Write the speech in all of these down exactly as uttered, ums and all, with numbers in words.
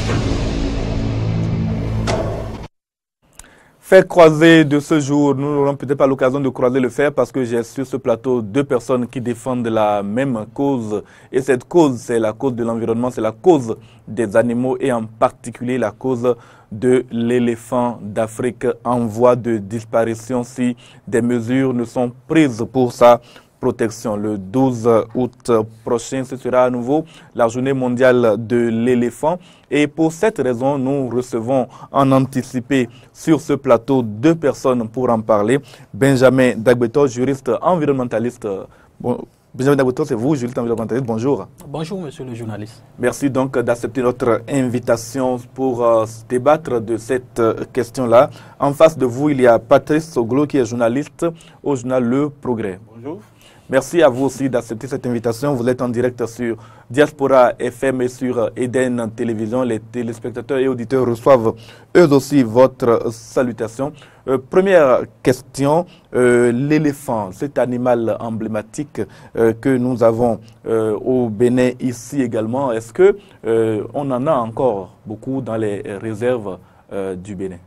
Fait croisé de ce jour, nous n'aurons peut-être pas l'occasion de croiser le fer parce que j'ai sur ce plateau deux personnes qui défendent la même cause. Et cette cause, c'est la cause de l'environnement, c'est la cause des animaux et en particulier la cause de l'éléphant d'Afrique en voie de disparition si des mesures ne sont prises pour sa protection. Le douze août prochain, ce sera à nouveau la journée mondiale de l'éléphant. Et pour cette raison, nous recevons en anticipé sur ce plateau deux personnes pour en parler. Benjamin Dagbeto, juriste environnementaliste. Bon, Benjamin Dagbeto, c'est vous, juriste environnementaliste. Bonjour. Bonjour, monsieur le journaliste. Merci donc d'accepter notre invitation pour euh, débattre de cette euh, question-là. En face de vous, il y a Patrice Soglo, qui est journaliste au journal Le Progrès. Bonjour. Merci à vous aussi d'accepter cette invitation. Vous êtes en direct sur Diaspora F M et sur Eden Télévision. Les téléspectateurs et auditeurs reçoivent eux aussi votre salutation. Euh, première question, euh, l'éléphant, cet animal emblématique euh, que nous avons euh, au Bénin ici également, est-ce que euh, on en a encore beaucoup dans les réserves euh, du Bénin?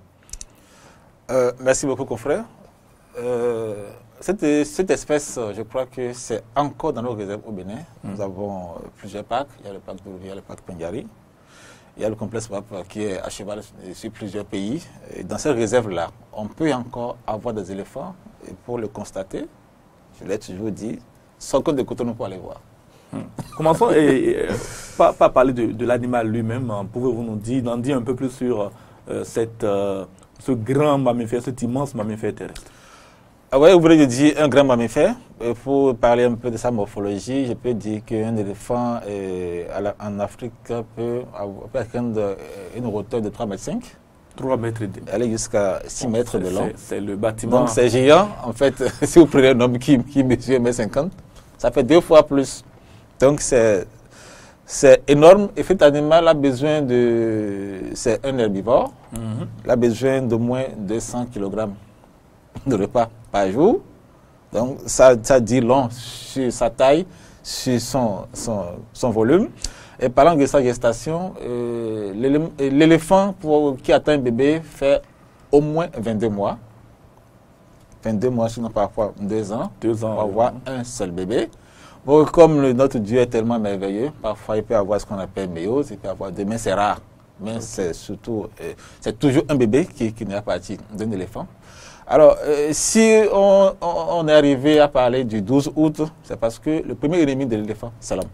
euh, Merci beaucoup, confrère. Euh, Cette, cette espèce, je crois que c'est encore dans nos réserves au Bénin. Mmh. Nous avons plusieurs parcs. Il y a le parc d'Ouvrier, le parc Pengari. Il y a le complexe Wap qui est à cheval sur plusieurs pays. Et dans cette réserve-là, on peut encore avoir des éléphants. Et pour le constater, je l'ai toujours dit, sortons de Cotonou pour aller voir. Mmh. Commençons, et, et, pas, pas parler de, de l'animal lui-même. Pouvez-vous nous dire, en dire un peu plus sur euh, cette, euh, ce grand mammifère, cet immense mammifère terrestre? Ah ouais, vous voulez dire un grand mammifère. Pour parler un peu de sa morphologie, je peux dire qu'un éléphant euh, en Afrique peut, avoir, peut atteindre une hauteur de trois mètres cinq. trois mètres deux. Elle est jusqu'à six mètres de long. C'est le bâtiment. Donc c'est géant. En fait, si vous prenez un homme qui, qui mesure un mètre cinquante, ça fait deux fois plus. Donc c'est énorme. Et cet animal a besoin de... C'est un herbivore. Mm-hmm. Il a besoin de moins de deux cents kilogrammes de repas par jour. Donc ça, ça dit long sur sa taille, sur son, son, son volume. Et parlant de sa gestation, euh, l'éléphant qui atteint un bébé fait au moins vingt-deux mois. vingt-deux mois, sinon parfois deux ans. Deux ans. Pour avoir un seul bébé. Bon, comme le, notre Dieu est tellement merveilleux, parfois il peut avoir ce qu'on appelle méiose, il peut avoir deux, mais c'est rare. Mais okay. c'est surtout, euh, c'est toujours un bébé qui, qui n'est pas parti d'un éléphant. Alors, euh, si on, on, on est arrivé à parler du douze août, c'est parce que le premier ennemi de l'éléphant, c'est l'homme.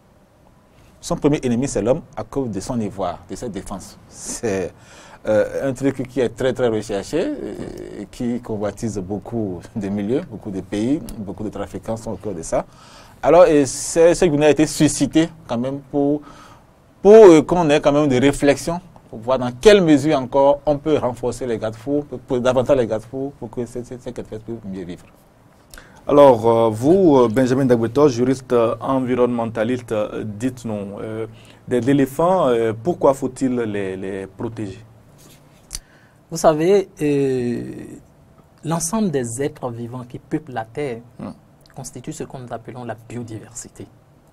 Son premier ennemi, c'est l'homme à cause de son ivoire, de sa défense. C'est euh, un truc qui est très, très recherché, et qui convoitise beaucoup de milieux, beaucoup de pays, beaucoup de trafiquants sont au cœur de ça. Alors, ce qui a été suscité quand même pour, pour euh, qu'on ait quand même des réflexions pour voir dans quelle mesure encore on peut renforcer les garde-fous, davantage les garde-fous pour que cette espèce puisse mieux vivre. Alors, euh, vous, Benjamin Dagbeto, juriste euh, environnementaliste, euh, dites-nous, euh, des éléphants, euh, pourquoi faut-il les, les protéger? Vous savez, euh, l'ensemble des êtres vivants qui peuplent la Terre hum. constitue ce que nous appelons la biodiversité.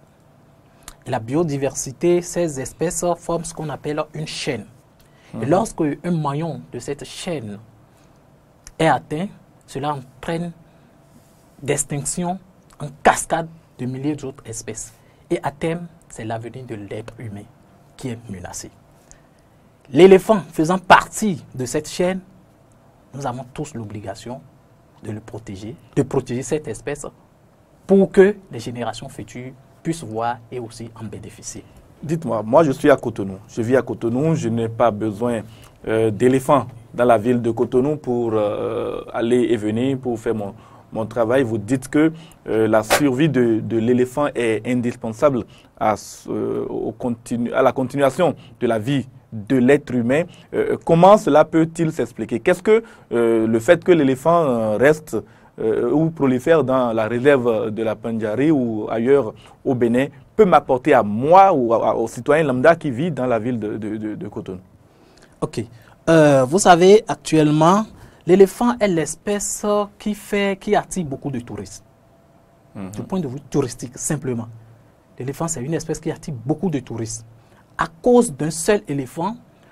Et la biodiversité, ces espèces forment ce qu'on appelle une chaîne. Mmh. Et lorsque un maillon de cette chaîne est atteint, cela entraîne d'extinction en cascade de milliers d'autres espèces. Et à terme, c'est l'avenir de l'être humain qui est menacé. L'éléphant faisant partie de cette chaîne, nous avons tous l'obligation de le protéger, de protéger cette espèce pour que les générations futures puissent voir et aussi en bénéficier. Dites-moi, moi je suis à Cotonou, je vis à Cotonou, je n'ai pas besoin euh, d'éléphants dans la ville de Cotonou pour euh, aller et venir, pour faire mon, mon travail. Vous dites que euh, la survie de, de l'éléphant est indispensable à, euh, au continu, à la continuation de la vie de l'être humain. Euh, comment cela peut-il s'expliquer? Qu'est-ce que euh, le fait que l'éléphant euh, reste Euh, ou prolifère dans la réserve de la Pengari ou ailleurs au Bénin peut m'apporter à moi ou à, à, aux citoyens lambda qui vivent dans la ville de, de, de, de Cotonou? Ok. Euh, vous savez, actuellement, l'éléphant est l'espèce qui fait, qui attire beaucoup de touristes. Mm-hmm. Du point de vue touristique, simplement. L'éléphant, c'est une espèce qui attire beaucoup de touristes. à cause d'un seul éléphant,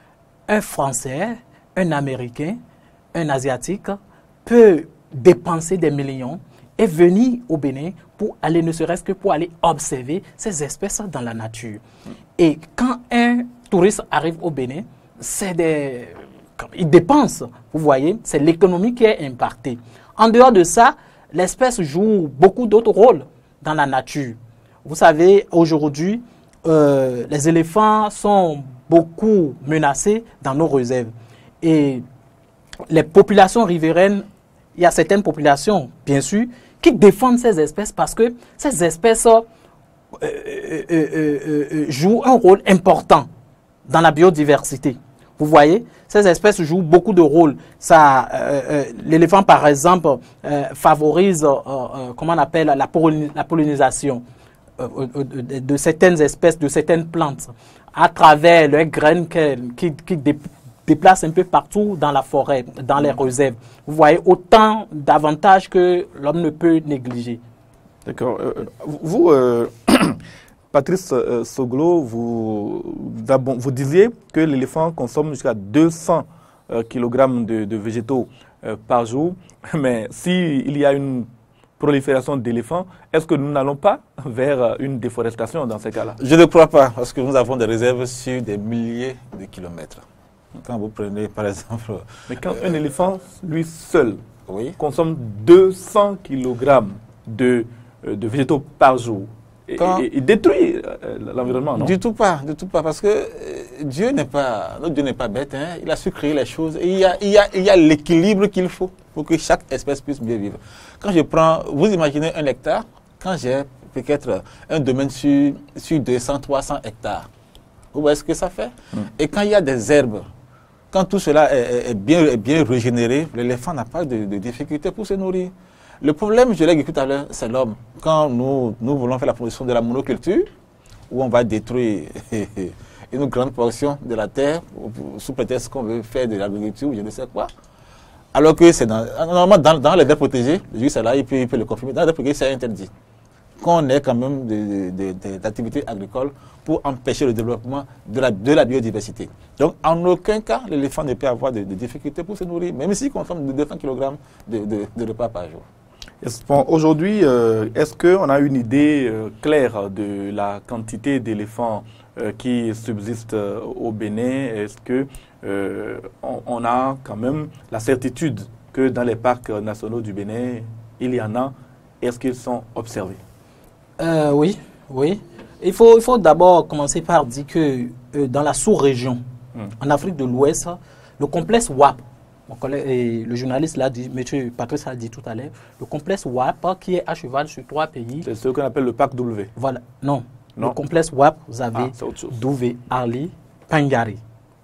un Français, un Américain, un Asiatique peut dépenser des millions et venir au Bénin pour aller, ne serait-ce que pour aller observer ces espèces dans la nature. Et quand un touriste arrive au Bénin, c'est des... il dépense, vous voyez, c'est l'économie qui est impactée. En dehors de ça, l'espèce joue beaucoup d'autres rôles dans la nature. Vous savez, aujourd'hui, euh, les éléphants sont beaucoup menacés dans nos réserves. Et les populations riveraines, il y a certaines populations, bien sûr, qui défendent ces espèces parce que ces espèces euh, euh, euh, euh, jouent un rôle important dans la biodiversité. Vous voyez, ces espèces jouent beaucoup de rôles. Ça, euh, euh, l'éléphant, par exemple, euh, favorise, euh, euh, comment on appelle, la, pollin la pollinisation euh, euh, de, de certaines espèces, de certaines plantes, à travers leurs graines qui, qui dé déplacent un peu partout dans la forêt, dans les réserves. Vous voyez, autant d'avantages que l'homme ne peut négliger. D'accord. Euh, vous... Euh Patrice euh, Soglo, vous, vous disiez que l'éléphant consomme jusqu'à deux cents euh, kilogrammes de, de végétaux euh, par jour. Mais s'il y a une prolifération d'éléphants, est-ce que nous n'allons pas vers une déforestation dans ces cas-là? Je ne crois pas, parce que nous avons des réserves sur des milliers de kilomètres. Quand vous prenez, par exemple... Mais quand euh, un éléphant, lui seul, oui, consomme deux cents kilogrammes de, euh, de végétaux par jour, Quand, il détruit l'environnement, non? Du tout pas, du tout pas, parce que euh, Dieu n'est pas, notre Dieu n'est pas bête, hein, il a su créer les choses et il y a, il y a, il y a l'équilibre qu'il faut pour que chaque espèce puisse bien vivre. Quand je prends, vous imaginez un hectare, quand j'ai peut-être un domaine sur, sur deux cents, trois cents hectares, vous voyez ce que ça fait? Mm. Et quand il y a des herbes, quand tout cela est, est, bien, est bien régénéré, l'éléphant n'a pas de, de difficulté pour se nourrir. Le problème, je l'ai dit tout à l'heure, c'est l'homme. Quand nous, nous voulons faire la promotion de la monoculture, où on va détruire une grande portion de la terre, sous prétexte qu'on veut faire de l'agriculture ou je ne sais quoi, alors que c'est dans, normalement dans, dans les aires protégées, le juge est là, il peut, il peut le confirmer, dans les aires protégées, c'est interdit. Qu'on ait quand même d'activités agricoles pour empêcher le développement de la, de la biodiversité. Donc, en aucun cas, l'éléphant ne peut avoir de, de difficultés pour se nourrir, même s'il consomme deux cents kilogrammes de, de, de repas par jour. Bon, aujourd'hui, euh, est-ce qu'on a une idée euh, claire de la quantité d'éléphants euh, qui subsistent euh, au Bénin? Est-ce qu'on euh, on a quand même la certitude que dans les parcs nationaux du Bénin, il y en a? Est-ce qu'ils sont observés? euh, Oui, oui. Il faut, il faut d'abord commencer par dire que euh, dans la sous-région, mmh. en Afrique de l'Ouest, le complexe W A P, mon collègue, et le journaliste l'a dit, M. Patrice l'a dit tout à l'heure, le complexe W A P qui est à cheval sur trois pays. C'est ce qu'on appelle le parc W. Voilà, non. non. Le complexe W A P, vous avez ah, W, Ali, Pangari.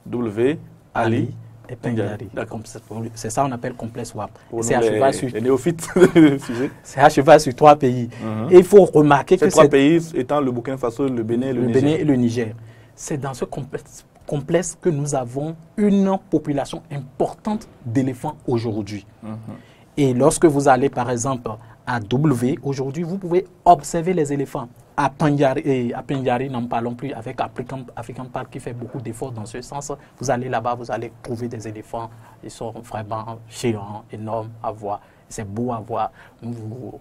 W, Ali, Ali et Pangari. C'est ça qu'on appelle complexe W A P. C'est à cheval sur... les néophytes. C'est à cheval sur trois pays. Mm-hmm. Et il faut remarquer Ces que trois pays étant le Burkina Faso, le Bénin et le, le Niger. Bénin et le Niger. C'est dans ce complexe complexe que nous avons une population importante d'éléphants aujourd'hui. Mm-hmm. Et lorsque vous allez par exemple à W, aujourd'hui vous pouvez observer les éléphants. À Pangari, et à Pangari, n'en parlons plus, avec African, African Park qui fait beaucoup d'efforts dans ce sens. Vous allez là-bas, vous allez trouver des éléphants, ils sont vraiment géants, énormes à voir. C'est beau à voir. On,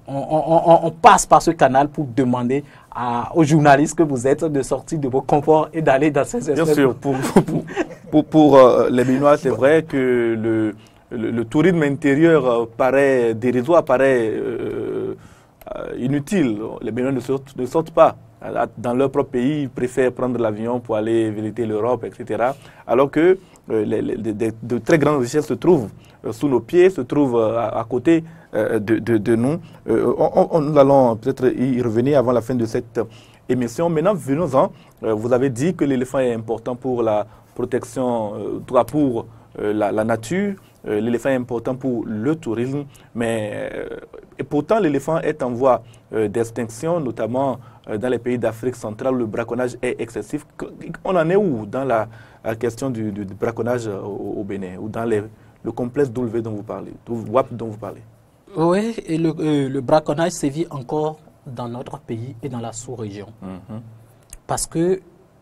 on, on, on passe par ce canal pour demander à, aux journalistes que vous êtes de sortir de vos conforts et d'aller dans ces espèces. Bien sûr, pour, pour, pour, pour euh, les Béninois, c'est vrai que le, le, le tourisme intérieur euh, paraît dérisoire, paraît euh, euh, inutile. Les Béninois ne sortent, ne sortent pas. Dans leur propre pays, ils préfèrent prendre l'avion pour aller visiter l'Europe, et cetera. Alors que euh, les, les, de, de très grandes richesses se trouvent euh, sous nos pieds, se trouvent euh, à, à côté euh, de, de, de nous. Euh, on, on, nous allons peut-être y revenir avant la fin de cette émission. Maintenant, venons-en. Euh, vous avez dit que l'éléphant est important pour la protection, euh, pour euh, la, la nature. Euh, l'éléphant est important pour le tourisme, mais euh, et pourtant l'éléphant est en voie euh, d'extinction, notamment euh, dans les pays d'Afrique centrale où le braconnage est excessif. On en est où dans la, la question du, du, du braconnage au, au Bénin, ou dans les, le complexe W dont vous parlez, W A P dont vous parlez? Oui, et le, euh, le braconnage sévit encore dans notre pays et dans la sous-région. Mm-hmm. Parce que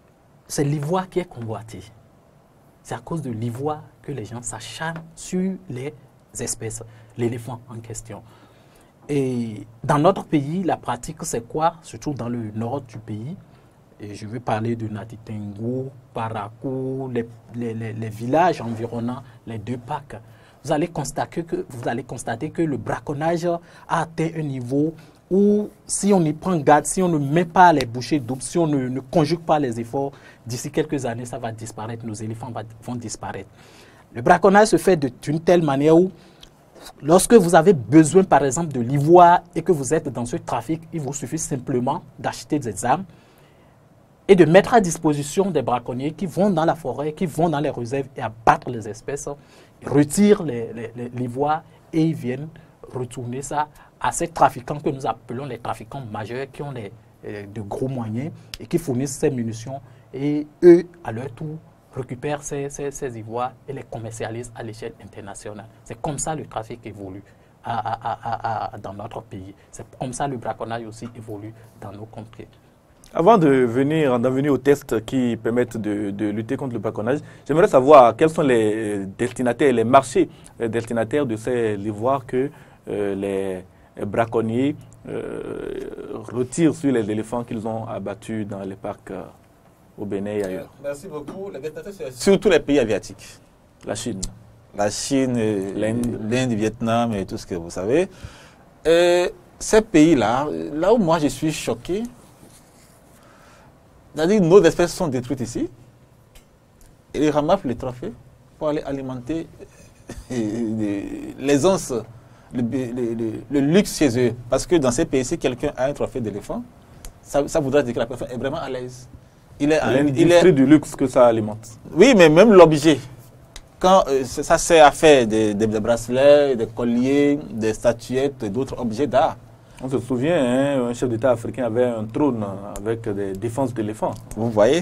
c'est l'ivoire qui est convoité. C'est à cause de l'ivoire que les gens s'acharnent sur les espèces, l'éléphant en question. Et dans notre pays, la pratique, c'est quoi? Surtout dans le nord du pays. Et je veux parler de Natitengo, Parakou, les, les, les, les villages environnants, les deux parcs. Vous allez constater que, vous allez constater que le braconnage a atteint un niveau où, si on y prend garde, si on ne met pas les bouchées doubles, si on ne, ne conjugue pas les efforts, d'ici quelques années, ça va disparaître, nos éléphants va, vont disparaître. Le braconnage se fait d'une telle manière où, lorsque vous avez besoin, par exemple, de l'ivoire et que vous êtes dans ce trafic, il vous suffit simplement d'acheter des armes et de mettre à disposition des braconniers qui vont dans la forêt, qui vont dans les réserves et abattre les espèces, retirent l'ivoire et ils viennent retourner ça à ces trafiquants que nous appelons les trafiquants majeurs qui ont les, de gros moyens et qui fournissent ces munitions et eux, à leur tour, récupèrent ces, ces, ces ivoires et les commercialisent à l'échelle internationale. C'est comme ça le trafic évolue à, à, à, à, dans notre pays. C'est comme ça le braconnage aussi évolue dans nos contrées. Avant de venir, d'en venir aux tests qui permettent de, de lutter contre le braconnage, j'aimerais savoir quels sont les destinataires, les marchés destinataires de ces ivoires que euh, les braconniers euh, retirent sur les éléphants qu'ils ont abattus dans les parcs euh, au Bénin et ailleurs. Merci beaucoup. Les destinataires, c'est surtout les pays asiatiques. La Chine. La Chine, l'Inde, le Vietnam et tout ce que vous savez. Et ces pays-là, là où moi je suis choqué, c'est-à-dire nos espèces sont détruites ici, et ils ramassent les trophées pour aller alimenter les onces, le, le, le, le luxe chez eux. Parce que dans ces pays, si quelqu'un a un trophée d'éléphant, ça, ça voudrait dire que la personne est vraiment à l'aise. Il est l'industrie du luxe que ça alimente. Oui, mais même l'objet. Quand euh, ça sert à faire des, des, des bracelets, des colliers, des statuettes et d'autres objets d'art. On se souvient, hein, un chef d'État africain avait un trône avec des défenses d'éléphants. Vous voyez.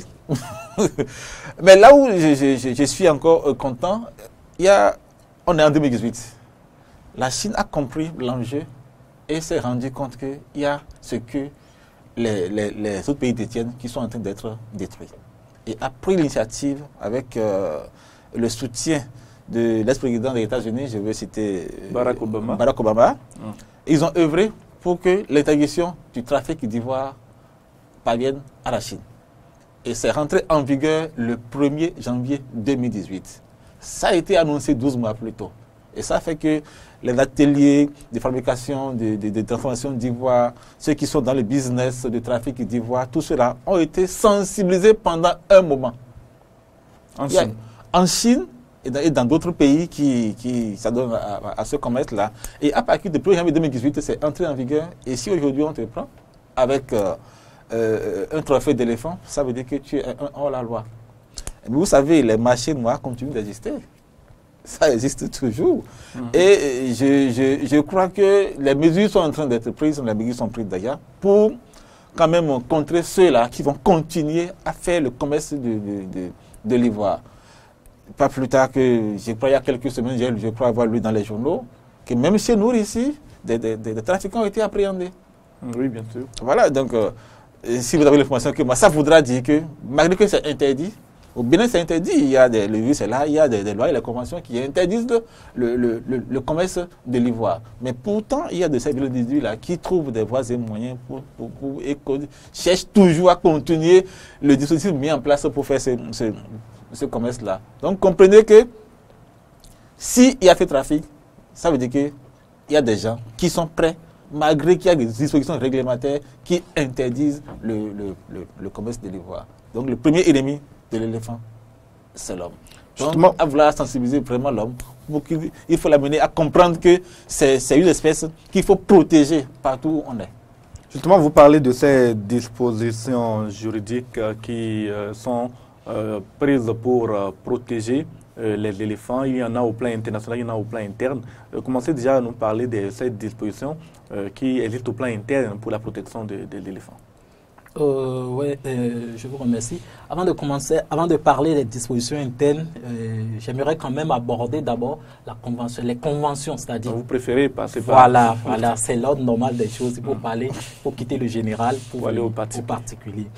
Mais là où je, je, je suis encore content, il y a, on est en deux mille dix-huit. La Chine a compris l'enjeu et s'est rendu compte qu'il y a ce que les, les, les autres pays détiennent qui sont en train d'être détruits. Et a pris l'initiative avec euh, le soutien de l'ex-président des États-Unis, je veux citer Barack Obama. Barack Obama. Hum. Ils ont œuvré pour que l'interdiction du trafic d'ivoire parvienne à la Chine. Et c'est rentré en vigueur le premier janvier deux mille dix-huit. Ça a été annoncé douze mois plus tôt. Et ça fait que les ateliers de fabrication, de, de, de transformation d'ivoire, ceux qui sont dans le business de trafic d'ivoire, tout cela ont été sensibilisés pendant un moment. En Chine. En Chine et dans d'autres pays qui, qui s'adonnent à, à, à ce commerce-là. Et à partir du premier janvier deux mille dix-huit, c'est entré en vigueur. Et si aujourd'hui on te prend avec euh, euh, un trophée d'éléphant, ça veut dire que tu es un hors-la-loi. Mais vous savez, les marchés noirs continuent d'exister. Ça existe toujours. Mm-hmm. Et je, je, je crois que les mesures sont en train d'être prises, les mesures sont prises d'ailleurs, pour quand même contrer ceux-là qui vont continuer à faire le commerce de, de, de, de l'ivoire. Pas plus tard que, je crois, il y a quelques semaines, je crois avoir lu dans les journaux, que même chez nous ici, des, des, des trafiquants ont été appréhendés. Oui, bien sûr. Voilà, donc, euh, si vous avez l'information que moi, ça voudra dire que, malgré que c'est interdit, au Bénin c'est interdit, il y a des, le virus est là, il y a des, des lois et des conventions qui interdisent le, le, le, le commerce de l'ivoire. Mais pourtant, il y a de ces individus-là qui trouvent des voies et moyens pour, pour, pour et cherchent toujours à continuer le dispositif mis en place pour faire ce, ce ce commerce-là. Donc, comprenez que s'il y a fait trafic, ça veut dire qu'il y a des gens qui sont prêts, malgré qu'il y a des dispositions réglementaires qui interdisent le, le, le, le commerce de l'ivoire. Donc, le premier ennemi de l'éléphant, c'est l'homme. Donc, à vouloir sensibiliser vraiment l'homme, il faut l'amener à comprendre que c'est une espèce qu'il faut protéger partout où on est. Justement, vous parlez de ces dispositions juridiques qui euh, sont Euh, prises pour euh, protéger euh, les éléphants. Il y en a au plan international, il y en a au plan interne. Euh, commencez déjà à nous parler de ces dispositions euh, qui existent au plan interne pour la protection de, de l'éléphant. Euh, oui, euh, je vous remercie. Avant de commencer, avant de parler des dispositions internes, euh, j'aimerais quand même aborder d'abord la convention, les conventions, c'est-à-dire. Vous préférez passer par. Voilà, voilà, c'est l'ordre normal des choses. Il faut parler, il faut quitter le général pour, pour aller au, parti. au particulier.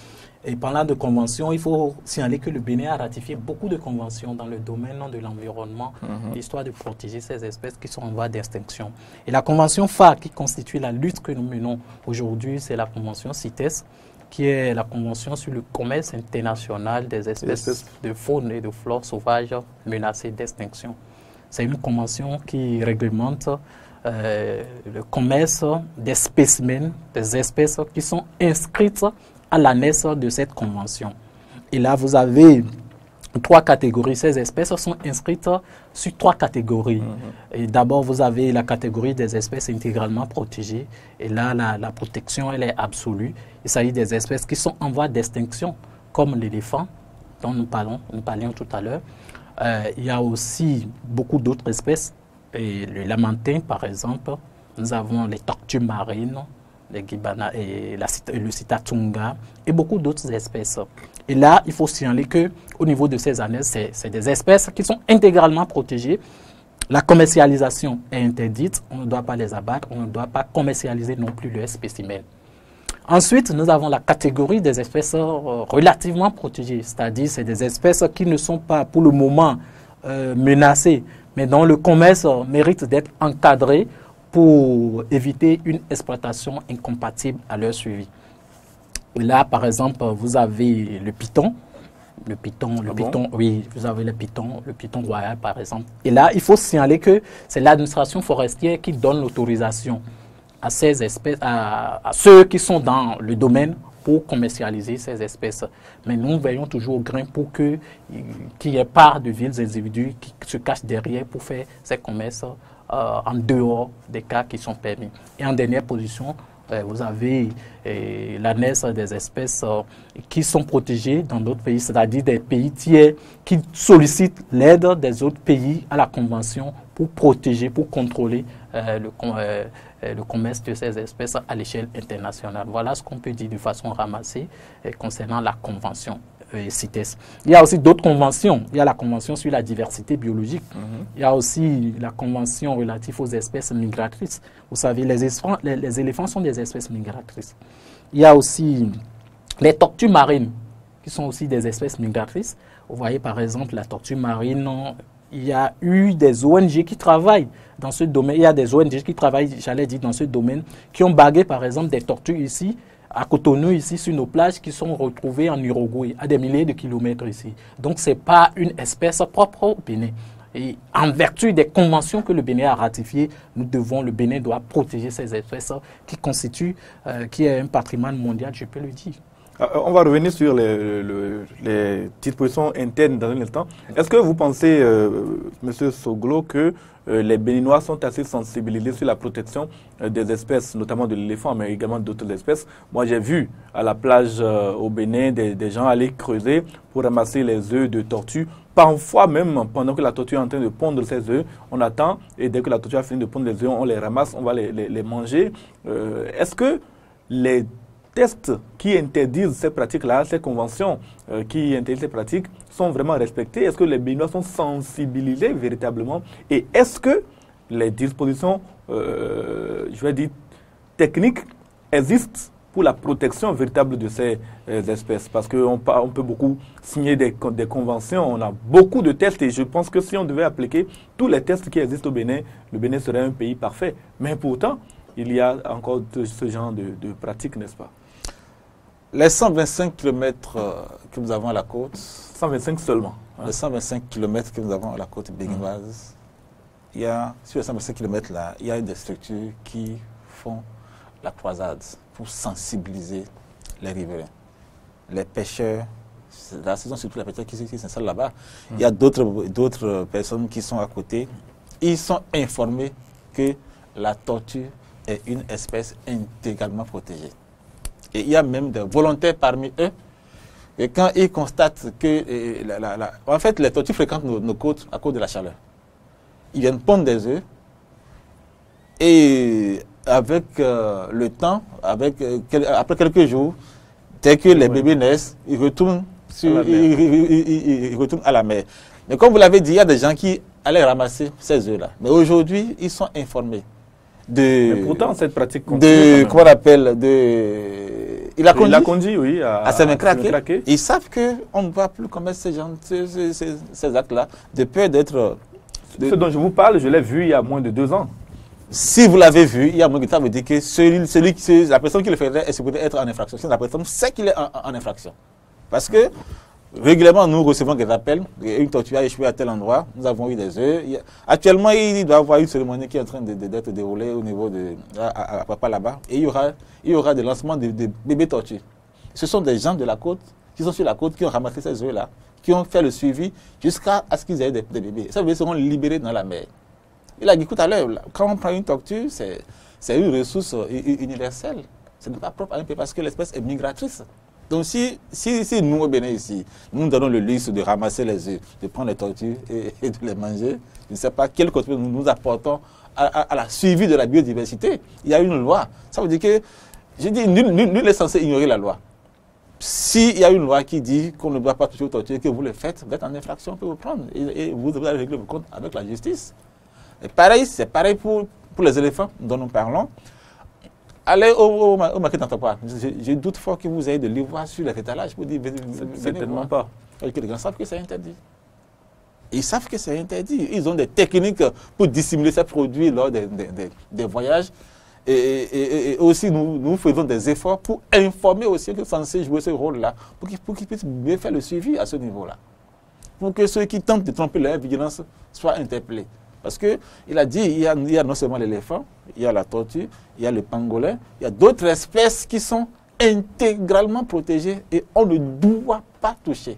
Et parlant de conventions, il faut signaler que le Bénin a ratifié beaucoup de conventions dans le domaine de l'environnement, mm-hmm. histoire de protéger ces espèces qui sont en voie d'extinction. Et la convention phare qui constitue la lutte que nous menons aujourd'hui, c'est la convention CITES, qui est la convention sur le commerce international des espèces, espèces de faune et de flore sauvages menacées d'extinction. C'est une convention qui réglemente euh, le commerce des spécimens, des espèces qui sont inscrites à l'annexe de cette convention. Et là, vous avez trois catégories. Ces espèces sont inscrites sur trois catégories. Mm-hmm. Et d'abord, vous avez la catégorie des espèces intégralement protégées. Et là, la, la protection, elle est absolue. Il s'agit des espèces qui sont en voie d'extinction, comme l'éléphant, dont nous parlons, nous parlions tout à l'heure. Euh, il y a aussi beaucoup d'autres espèces. Et le lamantin, par exemple, nous avons les tortues marines, les guibana et la, le citatunga et beaucoup d'autres espèces. Et là, il faut signaler qu'au niveau de ces annexes, c'est des espèces qui sont intégralement protégées. La commercialisation est interdite, on ne doit pas les abattre, on ne doit pas commercialiser non plus leurs spécimens. Ensuite, nous avons la catégorie des espèces relativement protégées, c'est-à-dire c'est des espèces qui ne sont pas pour le moment euh, menacées, mais dont le commerce mérite d'être encadré pour éviter une exploitation incompatible à leur suivi. Et là, par exemple, vous avez le python, le python, le ah python, bon? oui, vous avez le python, le python royal, par exemple. Et là, il faut signaler que c'est l'administration forestière qui donne l'autorisation à ces espèces, à, à ceux qui sont dans le domaine pour commercialiser ces espèces. Mais nous veillons toujours au grain pour que qu'il y ait pas de villes individus qui se cachent derrière pour faire ces commerces Euh, en dehors des cas qui sont permis. Et en dernière position, euh, vous avez euh, l'annexe des espèces euh, qui sont protégées dans d'autres pays, c'est-à-dire des pays tiers qui sollicitent l'aide des autres pays à la Convention pour protéger, pour contrôler euh, le, euh, le commerce de ces espèces à l'échelle internationale. Voilà ce qu'on peut dire de façon ramassée euh, concernant la Convention. CITES. Il y a aussi d'autres conventions. Il y a la convention sur la diversité biologique. Mm-hmm. Il y a aussi la convention relative aux espèces migratrices. Vous savez, les, éléphants, les, les éléphants sont des espèces migratrices. Il y a aussi les tortues marines, qui sont aussi des espèces migratrices. Vous voyez, par exemple, la tortue marine, il y a eu des O N G qui travaillent dans ce domaine. Il y a des O N G qui travaillent, j'allais dire, dans ce domaine, qui ont bagué, par exemple, des tortues ici, à Cotonou, ici, sur nos plages, qui sont retrouvées en Uruguay, à des milliers de kilomètres ici. Donc, ce n'est pas une espèce propre au Bénin. Et en vertu des conventions que le Bénin a ratifiées, nous devons, le Bénin doit protéger ces espèces qui constituent, euh, qui est un patrimoine mondial, je peux le dire. On va revenir sur les, les, les dispositions internes dans un instant. Est-ce que vous pensez, euh, M. Soglo, que euh, les Béninois sont assez sensibilisés sur la protection euh, des espèces, notamment de l'éléphant, mais également d'autres espèces? Moi, j'ai vu à la plage euh, au Bénin des, des gens aller creuser pour ramasser les œufs de tortue. Parfois même, pendant que la tortue est en train de pondre ses œufs, on attend et dès que la tortue a fini de pondre les œufs, on les ramasse, on va les, les, les manger. Euh, Est-ce que les tests qui interdisent ces pratiques-là, ces conventions euh, qui interdisent ces pratiques, sont vraiment respectés? Est-ce que les Béninois sont sensibilisés véritablement? Et est-ce que les dispositions, euh, je vais dire, techniques existent pour la protection véritable de ces euh, espèces? Parce qu'on on peut beaucoup signer des, des conventions, on a beaucoup de tests et je pense que si on devait appliquer tous les tests qui existent au Bénin, le Bénin serait un pays parfait. Mais pourtant, il y a encore de, ce genre de, de pratiques, n'est-ce pas? Les cent vingt-cinq kilomètres euh, que nous avons à la côte, cent vingt-cinq seulement. Hein. Les cent vingt-cinq kilomètres que nous avons à la côte béninoise, mmh. il y a, sur les cent vingt-cinq kilomètres là, il y a des structures qui font la croisade pour sensibiliser les riverains, les pêcheurs. La saison, surtout les pêcheurs qui, qui s'installent là-bas. Mmh. Il y a d'autres personnes qui sont à côté. Ils sont informés que la tortue est une espèce intégralement protégée. Et il y a même des volontaires parmi eux. Et quand ils constatent que... Et la, la, la, en fait, les tortues fréquentent nos, nos côtes à cause de la chaleur. Ils viennent pondre des œufs. Et avec euh, le temps, avec, euh, quel, après quelques jours, dès que les oui. bébés naissent, ils retournent, sur, ils, ils, ils, ils, ils retournent à la mer. Mais comme vous l'avez dit, il y a des gens qui allaient ramasser ces œufs-là. Mais aujourd'hui, ils sont informés. De, mais pourtant, cette pratique continue. De, comment on appelle, de, Il a conduit, il a conduit oui, à, à Sémé-Craqué. Sémé-Craqué. Ils savent qu'on ne va plus commettre ces, gens, ces, ces, ces actes-là, de peur d'être... Ce dont je vous parle, je l'ai vu il y a moins de deux ans. Si vous l'avez vu, il y a moins de temps, ça veut dire que celui, celui, celui, la personne qui le ferait est supposée être en infraction. Si la personne sait qu'il est en, en infraction. Parce que régulièrement, nous recevons des appels. Une tortue a échoué à tel endroit. Nous avons eu des œufs. Actuellement, il doit y avoir une cérémonie qui est en train d'être de, de, déroulée au niveau de à, à Papa là-bas. Et il y aura, il y aura des lancements de, de bébés tortues. Ce sont des gens de la côte qui sont sur la côte qui ont ramassé ces œufs-là, qui ont fait le suivi jusqu'à ce qu'ils aient des, des bébés. Ça veut dire qu'ils seront libérés dans la mer. Il a dit tout à l'heure, quand on prend une tortue, c'est une ressource universelle. Ce n'est pas propre à un pays parce que l'espèce est migratrice. Donc si, si, si nous, au Bénin ici, nous nous donnons le luxe de ramasser les œufs, de prendre les tortues et, et de les manger, je ne sais pas quel côté nous nous apportons à, à, à la suivi de la biodiversité. Il y a une loi. Ça veut dire que, je dis, nul, nul, nul est censé ignorer la loi. S'il y a une loi qui dit qu'on ne doit pas toucher aux tortues et que vous le faites, vous êtes en infraction, on peut vous prendre et, et vous devez régler vos comptes avec la justice. Et pareil, c'est pareil pour, pour les éléphants dont nous parlons. Allez au, au, au marché d'entreprise. Je, je doute fort que vous ayez de l'ivoire sur les étalages pour dire venez, venez certainement pas. Les gens savent que c'est interdit. Ils savent que c'est interdit. Ils ont des techniques pour dissimuler ces produits lors des, des, des, des voyages. Et, et, et aussi, nous, nous faisons des efforts pour informer aussi qu'ils sont censés jouer ce rôle-là, pour qu'ils qu'ils puissent mieux faire le suivi à ce niveau-là. Pour que ceux qui tentent de tromper leur vigilance soient interpellés. Parce qu'il a dit qu'il y, il y a non seulement l'éléphant, il y a la tortue, il y a le pangolin, il y a d'autres espèces qui sont intégralement protégées et on ne doit pas toucher.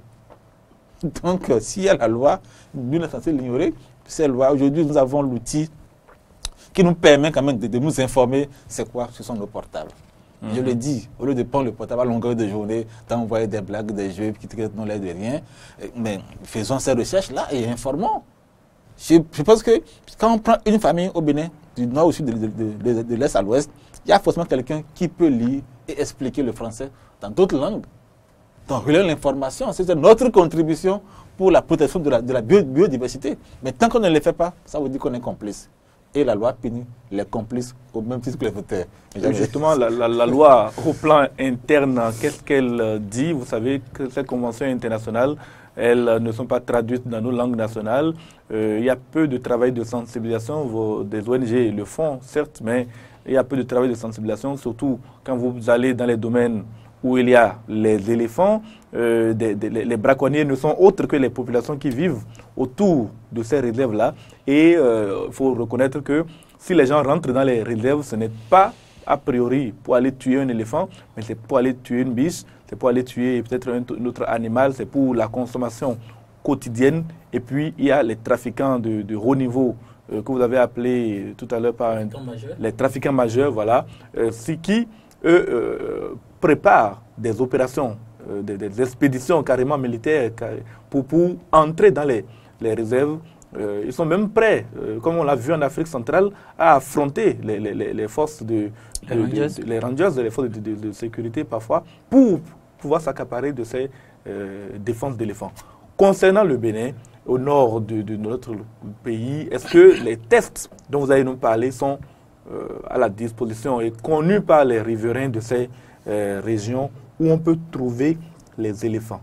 Donc, s'il y a la loi, nous sommes censés l'ignorer. Cette loi, aujourd'hui, nous avons l'outil qui nous permet quand même de, de nous informer c'est quoi, ce sont nos portables. Mm-hmm. Je le dis, au lieu de prendre le portable à longueur de journée, d'envoyer des blagues, des jeux qui n'ont l'air de rien, mais faisons ces recherches-là et informons. Je, je pense que quand on prend une famille au Bénin, du nord au sud, de, de, de, de, de l'est à l'ouest, il y a forcément quelqu'un qui peut lire et expliquer le français dans d'autres langues. Donc, relayer l'information, c'est notre contribution pour la protection de la, de la bio, biodiversité. Mais tant qu'on ne le fait pas, ça veut dire qu'on est complice. Et la loi punit les complices au même titre que les fauteurs. Justement, la, la, la loi au plan interne, qu'est-ce qu'elle dit? Vous savez que cette convention internationale, elles ne sont pas traduites dans nos langues nationales. Euh, il y a peu de travail de sensibilisation. Vos, des O N G le font, certes, mais il y a peu de travail de sensibilisation, surtout quand vous allez dans les domaines où il y a les éléphants. Euh, des, des, les braconniers ne sont autres que les populations qui vivent autour de ces réserves-là. Et il euh, faut reconnaître que si les gens rentrent dans les réserves, ce n'est pas a priori pour aller tuer un éléphant, mais c'est pour aller tuer une biche, c'est pour aller tuer peut-être un, un autre animal, c'est pour la consommation quotidienne. Et puis, il y a les trafiquants de, de haut niveau euh, que vous avez appelés tout à l'heure par un, les trafiquants majeurs, voilà, euh, qui, eux, euh, préparent des opérations, euh, des, des expéditions carrément militaires pour, pour entrer dans les, les réserves. Euh, ils sont même prêts, euh, comme on l'a vu en Afrique centrale, à affronter les, les, les forces de, de, de, de, les rangers, les forces de, de, de sécurité parfois, pour pouvoir s'accaparer de ces euh, défenses d'éléphants. Concernant le Bénin, au nord de, de notre pays, est-ce que les tests dont vous allez nous parler sont euh, à la disposition et connus par les riverains de ces euh, régions où on peut trouver les éléphants?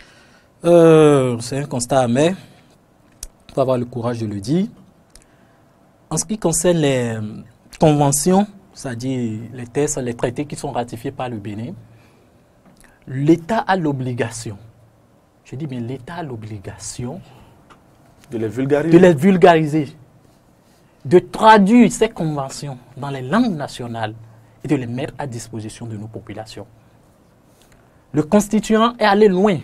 euh, C'est un constat amer. Il faut avoir le courage de le dire. En ce qui concerne les conventions, c'est-à-dire les tests, les traités qui sont ratifiés par le Bénin, l'État a l'obligation, je dis mais l'État a l'obligation de les vulgariser. de les vulgariser, de traduire ces conventions dans les langues nationales et de les mettre à disposition de nos populations. Le constituant est allé loin,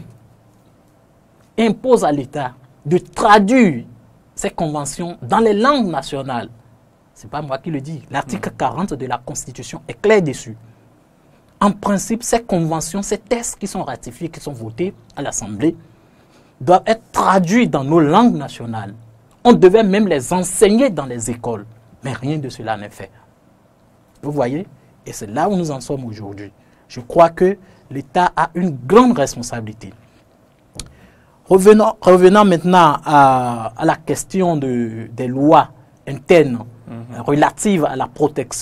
impose à l'État de traduire ces conventions dans les langues nationales. Ce n'est pas moi qui le dis. L'article quarante de la Constitution est clair dessus. En principe, ces conventions, ces textes qui sont ratifiés, qui sont votés à l'Assemblée, doivent être traduits dans nos langues nationales. On devait même les enseigner dans les écoles. Mais rien de cela n'est fait. Vous voyez? Et c'est là où nous en sommes aujourd'hui. Je crois que l'État a une grande responsabilité. Revenons, revenons maintenant à, à la question de, des lois internes mm-hmm. relatives à la protection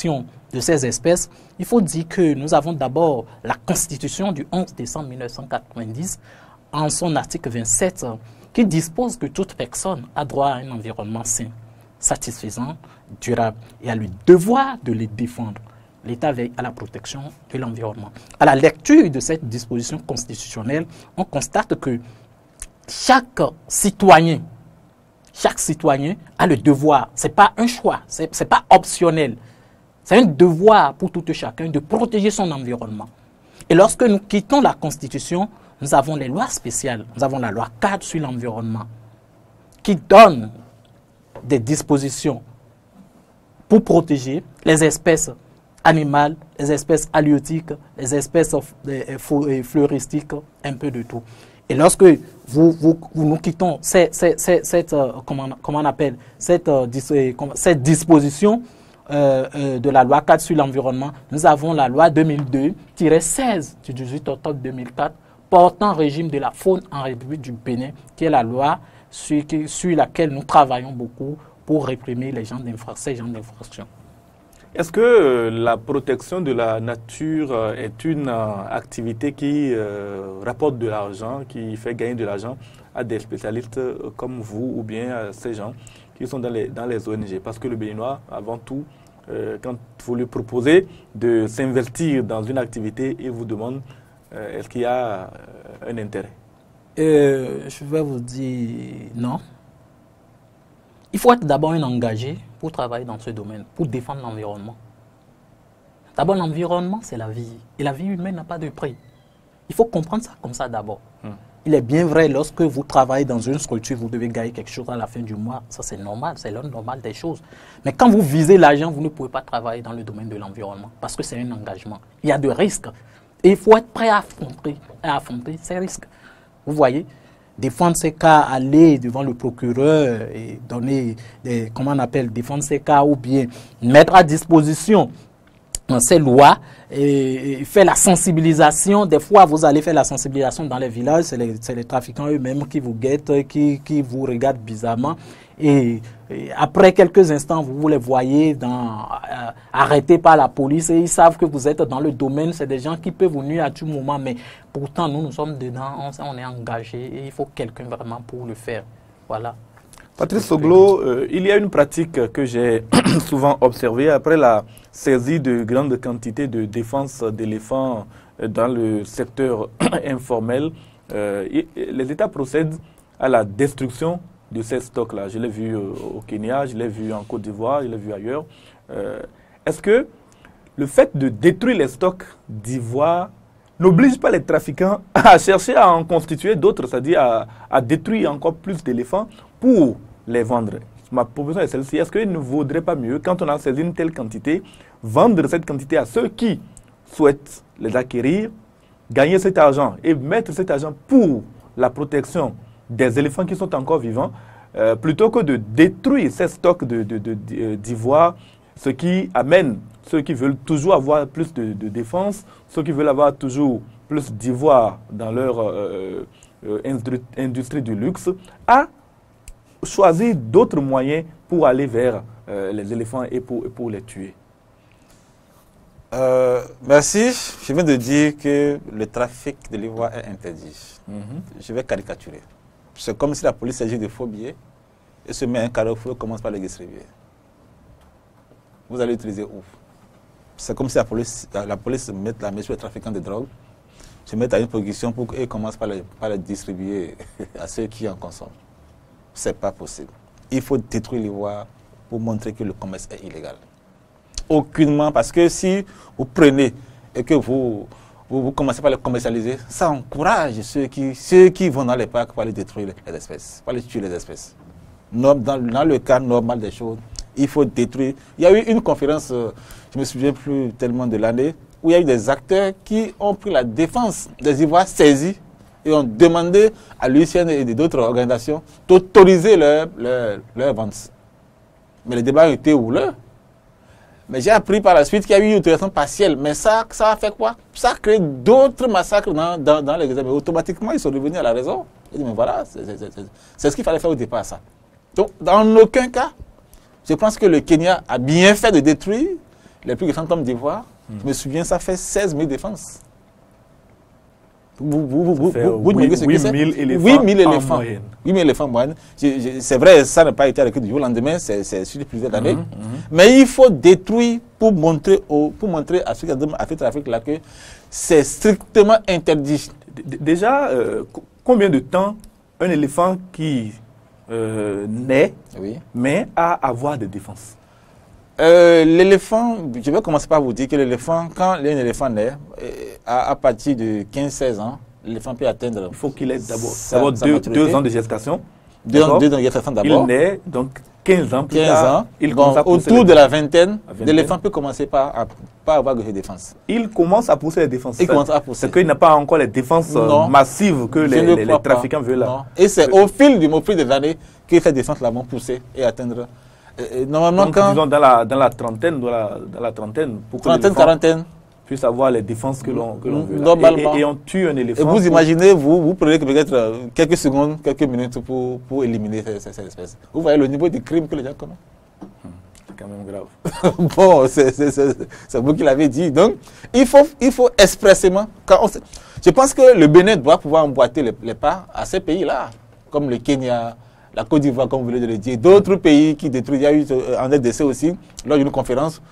de ces espèces, il faut dire que nous avons d'abord la Constitution du onze décembre mille neuf cent quatre-vingt-dix, en son article vingt-sept, qui dispose que toute personne a droit à un environnement sain, satisfaisant, durable, et a le devoir de les défendre. L'État veille à la protection de l'environnement. À la lecture de cette disposition constitutionnelle, on constate que chaque citoyen, chaque citoyen a le devoir, ce n'est pas un choix, ce n'est pas optionnel, c'est un devoir pour tout et chacun de protéger son environnement. Et lorsque nous quittons la Constitution, nous avons les lois spéciales, nous avons la loi cadre sur l'environnement qui donne des dispositions pour protéger les espèces animales, les espèces halieutiques, les espèces fleuristiques, un peu de tout. Et lorsque vous, vous, vous nous quittons cette, cette, cette, euh, comment, comment on appelle, cette, euh, dis, cette disposition euh, euh, de la loi cadre sur l'environnement, nous avons la loi deux mille deux tiret seize du dix-huit octobre deux mille quatre portant régime de la faune en République du Bénin, qui est la loi sur, qui, sur laquelle nous travaillons beaucoup pour réprimer les gens d'infraction. Est-ce que euh, la protection de la nature euh, est une euh, activité qui euh, rapporte de l'argent, qui fait gagner de l'argent à des spécialistes euh, comme vous ou bien à ces gens qui sont dans les, dans les O N G? Parce que le Béninois, avant tout, euh, quand vous lui proposez de s'investir dans une activité, il vous demande euh, est-ce qu'il y a euh, un intérêt? euh, Je vais vous dire non. Il faut être d'abord un engagé pour travailler dans ce domaine, pour défendre l'environnement. D'abord, l'environnement, c'est la vie. Et la vie humaine n'a pas de prix. Il faut comprendre ça comme ça d'abord. Hum. Il est bien vrai, lorsque vous travaillez dans une structure, vous devez gagner quelque chose à la fin du mois. Ça, c'est normal, c'est l'ordre normal des choses. Mais quand vous visez l'argent, vous ne pouvez pas travailler dans le domaine de l'environnement parce que c'est un engagement. Il y a de risques. Et il faut être prêt à affronter, à affronter ces risques. Vous voyez, défendre ces cas, aller devant le procureur et donner, des, comment on appelle, défendre ces cas ou bien mettre à disposition ces lois et, et faire la sensibilisation. Des fois, vous allez faire la sensibilisation dans les villages, c'est les, les trafiquants eux-mêmes qui vous guettent, qui, qui vous regardent bizarrement. Et, et après quelques instants, vous, vous les voyez dans, euh, arrêtés par la police et ils savent que vous êtes dans le domaine. C'est des gens qui peuvent vous nuire à tout moment, mais pourtant, nous, nous sommes dedans, on, on est engagés et il faut quelqu'un vraiment pour le faire. Voilà. Patrice Soglo, euh, il y a une pratique que j'ai souvent observée après la saisie de grandes quantités de défense d'éléphants dans le secteur informel. Euh, les États procèdent à la destruction de ces stocks-là. Je l'ai vu au Kenya, je l'ai vu en Côte d'Ivoire, je l'ai vu ailleurs. Euh, Est-ce que le fait de détruire les stocks d'ivoire n'oblige pas les trafiquants à chercher à en constituer d'autres, c'est-à-dire à, à détruire encore plus d'éléphants pour les vendre? Ma proposition est celle-ci. Est-ce qu'il ne vaudrait pas mieux, quand on a saisi une telle quantité, vendre cette quantité à ceux qui souhaitent les acquérir, gagner cet argent et mettre cet argent pour la protection des éléphants qui sont encore vivants, euh, plutôt que de détruire ces stocks de, de, de, de, d'ivoire, ce qui amène ceux qui veulent toujours avoir plus de, de défense, ceux qui veulent avoir toujours plus d'ivoire dans leur euh, euh, industrie, industrie du luxe, à choisir d'autres moyens pour aller vers euh, les éléphants et pour, et pour les tuer. Euh, merci. Je viens de dire que le trafic de l'ivoire est interdit. Mm-hmm. Je vais caricaturer. C'est comme si la police s'agit de faux billets et se met un carrefour et commence par les distribuer. Vous allez utiliser où? C'est comme si la police, la police met la main sur les trafiquants de drogue, se met à une position pour qu'ils commencent par les, par les distribuer à ceux qui en consomment. Ce n'est pas possible. Il faut détruire l'ivoire pour montrer que le commerce est illégal. Aucunement, parce que si vous prenez et que vous, vous, vous commencez par le commercialiser, ça encourage ceux qui, ceux qui vont dans les parcs pour aller détruire les espèces, pour aller tuer les espèces. Dans, dans le cas normal des choses, il faut détruire. Il y a eu une conférence, je ne me souviens plus tellement de l'année, où il y a eu des acteurs qui ont pris la défense des ivoires saisis et ont demandé à l'U C N et d'autres organisations d'autoriser leur, leur, leur vente. Mais les débats ont été houleux. Mais j'ai appris par la suite qu'il y a eu une autorisation partielle. Mais ça, ça a fait quoi? Ça a créé d'autres massacres dans, dans, dans les examens. Automatiquement, ils sont revenus à la raison. Ils disent, mais voilà, c'est ce qu'il fallait faire au départ, ça. Donc, dans aucun cas, je pense que le Kenya a bien fait de détruire, les plus grands tomes d'ivoire, mm. je me souviens, ça fait seize mille défenses. Vous, vous, vous, vous, vous, huit, ce huit que mille éléphants, huit mille éléphants. En moyenne. huit mille éléphants en moyenne. C'est vrai, ça n'a pas été arrêté du jour au lendemain, c'est sur plusieurs années. Mm -hmm. Mais il faut détruire pour montrer, au, pour montrer à ceux qui ont fait l'Afrique là que c'est strictement interdit. Déjà, euh, combien de temps un éléphant qui euh, naît, oui. mais à avoir des défenses? Euh, l'éléphant, je vais commencer par vous dire que l'éléphant, quand un éléphant naît, à, à partir de quinze seize ans, l'éléphant peut atteindre... Il faut qu'il ait d'abord deux, deux ans de gestation. Deux ans, deux ans de gestation d'abord. Il naît, donc quinze ans plus quinze tard, ans. il Bon, autour de la vingtaine, vingtaine. l'éléphant peut commencer par à, pas avoir de défense. Il commence à pousser les défenses. Il commence à pousser. C'est qu'il n'a pas encore les défenses non. massives que les, les, les trafiquants veulent là. Non. Et c'est au fil du au fil des années que ces défenses-là vont pousser et atteindre... Et normalement, donc, quand... disons dans la, dans la trentaine, dans la, dans la trentaine, pour que trentaine, quarantaine, puisse avoir les défenses que l'on veut. Normalement. Et, et, et on tue un éléphant. Et vous imaginez, vous, vous prenez peut-être quelques secondes, quelques minutes pour, pour éliminer ces, ces, ces espèces. Vous voyez le niveau de crime que les gens commettent. C'est quand même grave. Bon, c'est vous qui l'avez dit. Donc, il faut, il faut expressément... Quand on, je pense que le Bénin doit pouvoir emboîter les, les pas à ces pays-là, comme le Kenya, la Côte d'Ivoire, comme vous venez de le dire, d'autres pays qui détruisent. Il y a eu en R D C aussi, lors d'une conférence,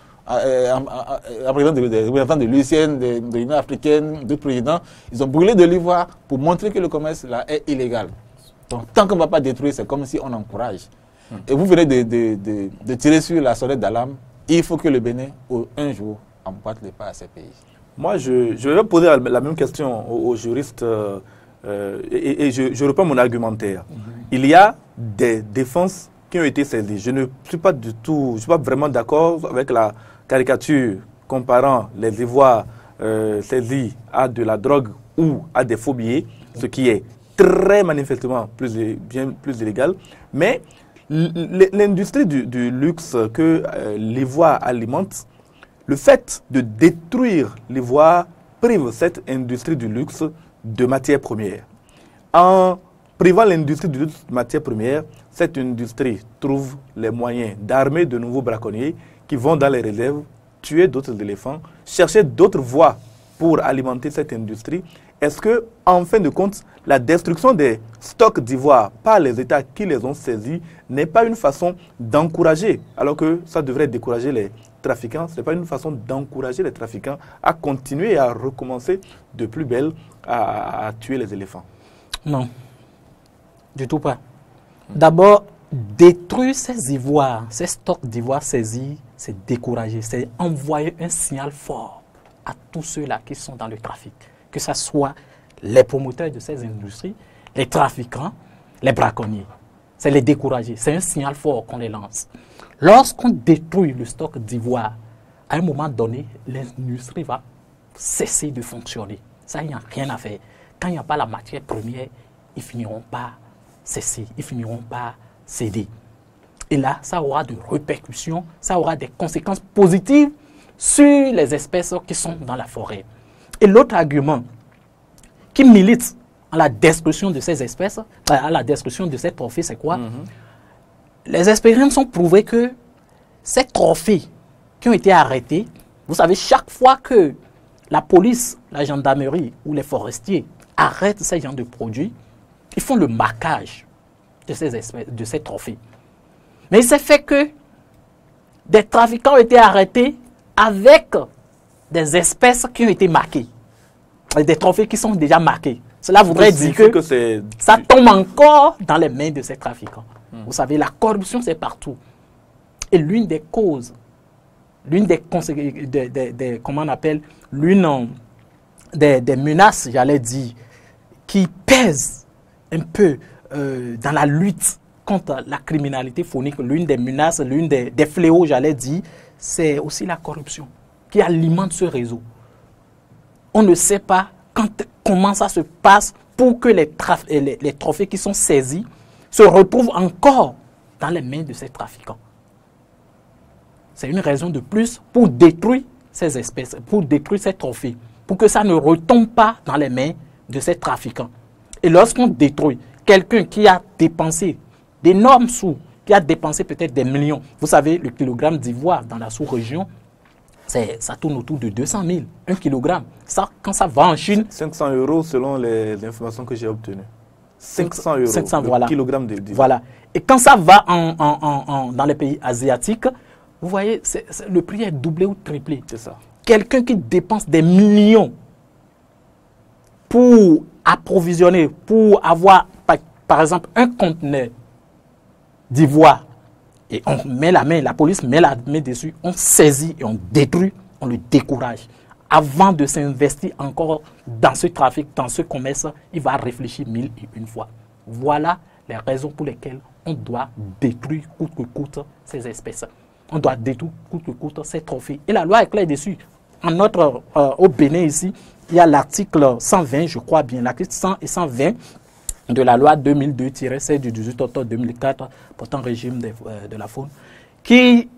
en présence des représentants de l'U C N, de, de l'Union africaine, d'autres présidents, ils ont brûlé de l'ivoire pour montrer que le commerce là est illégal. Donc, tant qu'on ne va pas détruire, c'est comme si on encourage. Hum. Et vous venez de, de, de, de tirer sur la sonnette d'alarme. Il faut que le Bénin, un jour, emboîte les pas à ces pays. Moi, je, je vais poser la même question aux, aux juristes euh, euh, et, et je, je reprends mon argumentaire. Mm-hmm. Il y a des défenses qui ont été saisies. Je ne suis pas du tout, je suis pas vraiment d'accord avec la caricature comparant les ivoires euh, saisis à de la drogue ou à des faux billets, ce qui est très manifestement plus, bien plus illégal. Mais l'industrie du, du luxe que euh, l'ivoire alimente, le fait de détruire l'ivoire prive cette industrie du luxe de matières premières. En privant l'industrie du luxe de matières premières, cette industrie trouve les moyens d'armer de nouveaux braconniers qui vont dans les réserves, tuer d'autres éléphants, chercher d'autres voies pour alimenter cette industrie. Est-ce que, en fin de compte, la destruction des stocks d'ivoire par les États qui les ont saisis n'est pas une façon d'encourager, alors que ça devrait décourager les trafiquants, ce n'est pas une façon d'encourager les trafiquants à continuer et à recommencer de plus belle à, à tuer les éléphants? Non, du tout pas. D'abord, détruire ces ivoires, ces stocks d'ivoire saisis, c'est décourager, c'est envoyer un signal fort à tous ceux-là qui sont dans le trafic, que ce soit les promoteurs de ces industries, les trafiquants, les braconniers. C'est les décourager, c'est un signal fort qu'on les lance. Lorsqu'on détruit le stock d'ivoire, à un moment donné, l'industrie va cesser de fonctionner. Ça, il n'y a rien à faire. Quand il n'y a pas la matière première, ils finiront par cesser, ils finiront par céder. Et là, ça aura des répercussions, ça aura des conséquences positives sur les espèces qui sont dans la forêt. Et l'autre argument qui milite à la destruction de ces espèces, à la destruction de ces trophées, c'est quoi? Mm-hmm. Les expériences ont prouvé que ces trophées qui ont été arrêtés, vous savez, chaque fois que la police, la gendarmerie ou les forestiers arrêtent ces genres de produits, ils font le marquage de ces, espèces, de ces trophées. Mais il s'est fait que des trafiquants ont été arrêtés avec des espèces qui ont été marquées, des trophées qui sont déjà marqués. Cela voudrait dire que, que ça tombe encore dans les mains de ces trafiquants. Mmh. Vous savez, la corruption, c'est partout. Et l'une des causes, l'une des, des, des, des, comment on appelle, l'une des, des menaces, j'allais dire, qui pèsent un peu euh, dans la lutte contre la criminalité phonique, l'une des menaces, l'une des, des fléaux, j'allais dire, c'est aussi la corruption qui alimente ce réseau. On ne sait pas quand, comment ça se passe pour que les, les, les trophées qui sont saisis se retrouvent encore dans les mains de ces trafiquants. C'est une raison de plus pour détruire ces espèces, pour détruire ces trophées, pour que ça ne retombe pas dans les mains de ces trafiquants. Et lorsqu'on détruit quelqu'un qui a dépensé d'énormes sous, qui a dépensé peut-être des millions, vous savez, le kilogramme d'ivoire dans la sous-région, ça tourne autour de deux cent mille, un kilogramme. Ça, quand ça va en Chine... cinq cents euros selon les, les informations que j'ai obtenues. cinq cents euros cinq cents, le voilà. kilogramme de d'ivoire. Voilà. Et quand ça va en, en, en, en, dans les pays asiatiques, vous voyez, c'est, c'est, le prix est doublé ou triplé. C'est ça. Quelqu'un qui dépense des millions pour approvisionner, pour avoir, par, par exemple, un conteneur d'ivoire, et on met la main, la police met la main dessus, on saisit et on détruit, on le décourage. Avant de s'investir encore dans ce trafic, dans ce commerce, il va réfléchir mille et une fois. Voilà les raisons pour lesquelles on doit détruire coûte que coûte ces espèces. On doit détruire coûte que coûte ces trophées. Et la loi est claire dessus. En notre, euh, au Bénin ici, il y a l'article cent vingt, je crois bien, l'article cent et cent vingt de la loi deux mille deux tiret sept du dix-huit octobre deux mille quatre portant régime de, euh, de la faune, qui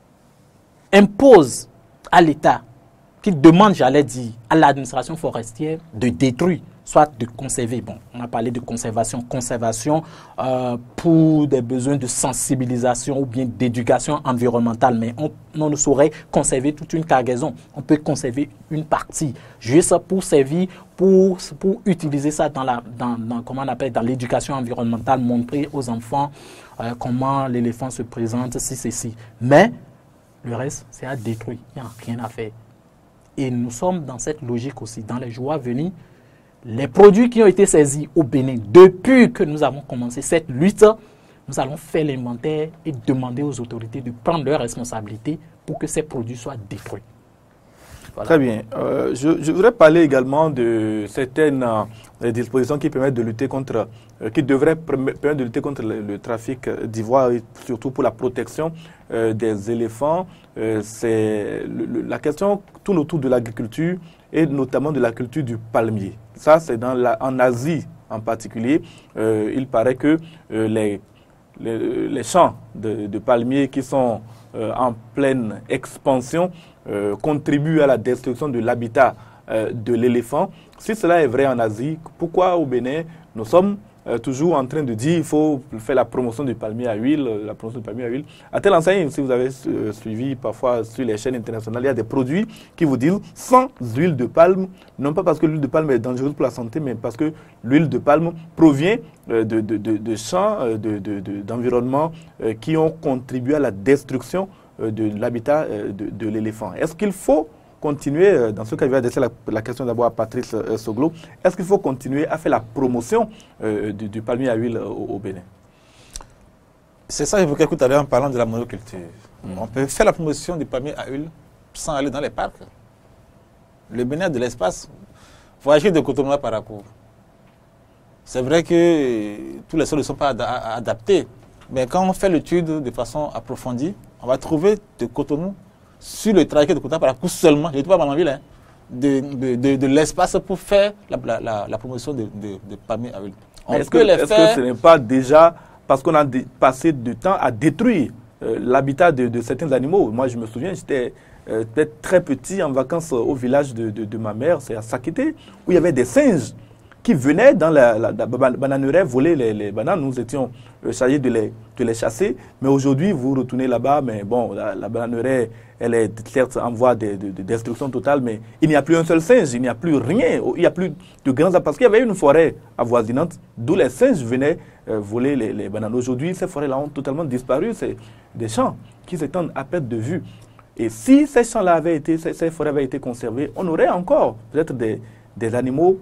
impose à l'État, qui demande, j'allais dire, à l'administration forestière de détruire, soit de conserver. Bon, on a parlé de conservation, conservation euh, pour des besoins de sensibilisation ou bien d'éducation environnementale, mais on, on ne saurait conserver toute une cargaison. On peut conserver une partie, juste pour servir, pour, pour utiliser ça dans la, dans, dans, comment on appelle, dans l'éducation environnementale, montrer aux enfants euh, comment l'éléphant se présente, si c'est si. Mais le reste, c'est à détruire. Il n'y a rien à faire. Et nous sommes dans cette logique aussi. Dans les jours à venir, les produits qui ont été saisis au Bénin, depuis que nous avons commencé cette lutte, nous allons faire l'inventaire et demander aux autorités de prendre leurs responsabilités pour que ces produits soient détruits. Voilà. Très bien. Euh, je, je voudrais parler également de certaines euh, dispositions qui permettent de lutter contre, euh, qui devraient permettre de lutter contre le, le trafic d'ivoire et surtout pour la protection euh, des éléphants. Euh, c'est le, le, la question tourne autour de l'agriculture et notamment de la culture du palmier. Ça, c'est dans la, en Asie en particulier. Euh, il paraît que euh, les, les, les champs de, de palmiers qui sont euh, en pleine expansion Euh, contribue à la destruction de l'habitat euh, de l'éléphant. Si cela est vrai en Asie, pourquoi au Bénin, nous sommes euh, toujours en train de dire qu'il faut faire la promotion du palmier à huile, la promotion du palmier à huile. À telle enseigne, si vous avez euh, suivi parfois sur les chaînes internationales, il y a des produits qui vous disent sans huile de palme, non pas parce que l'huile de palme est dangereuse pour la santé, mais parce que l'huile de palme provient euh, de, de, de, de champs, euh, de, de, de, d'environnements euh, qui ont contribué à la destruction de l'habitat de, de l'éléphant. Est-ce qu'il faut continuer, dans ce cas, je vais adresser la, la question d'abord à Patrice euh, Soglo, est-ce qu'il faut continuer à faire la promotion euh, du, du palmier à huile au, au Bénin? C'est ça que j'évoquais tout à l'heure en parlant de la monoculture. Mm. On peut faire la promotion du palmier à huile sans aller dans les parcs. Le Bénin a de l'espace. Il faut agir de Cotonou par rapport. C'est vrai que tous les sols ne sont pas ad adaptés, mais quand on fait l'étude de façon approfondie, on va trouver de Cotonou sur le trajectoire de Cotonou par rapport seulement, je ne dis pas dans la ville, hein, de, de, de, de l'espace pour faire la, la, la, la promotion de, de, de palmier à huile. Est-ce que, est faire... que ce n'est pas déjà parce qu'on a passé du temps à détruire euh, l'habitat de, de certains animaux? Moi, je me souviens, j'étais euh, peut-être très petit en vacances au village de, de, de ma mère, c'est à Sakété, où il y avait des singes qui venaient dans la, la, la bananeraie voler les, les bananes. Nous étions euh, chargés de les, de les chasser. Mais aujourd'hui, vous retournez là-bas, mais bon, la, la bananeraie, elle est certes en voie de, de, de destruction totale, mais il n'y a plus un seul singe, il n'y a plus rien, il n'y a plus de grands... Parce qu'il y avait une forêt avoisinante d'où les singes venaient euh, voler les, les bananes. Aujourd'hui, ces forêts-là ont totalement disparu. C'est des champs qui s'étendent à perte de vue. Et si ces champs-là avaient été, ces, ces forêts avaient été conservées, on aurait encore peut-être des, des animaux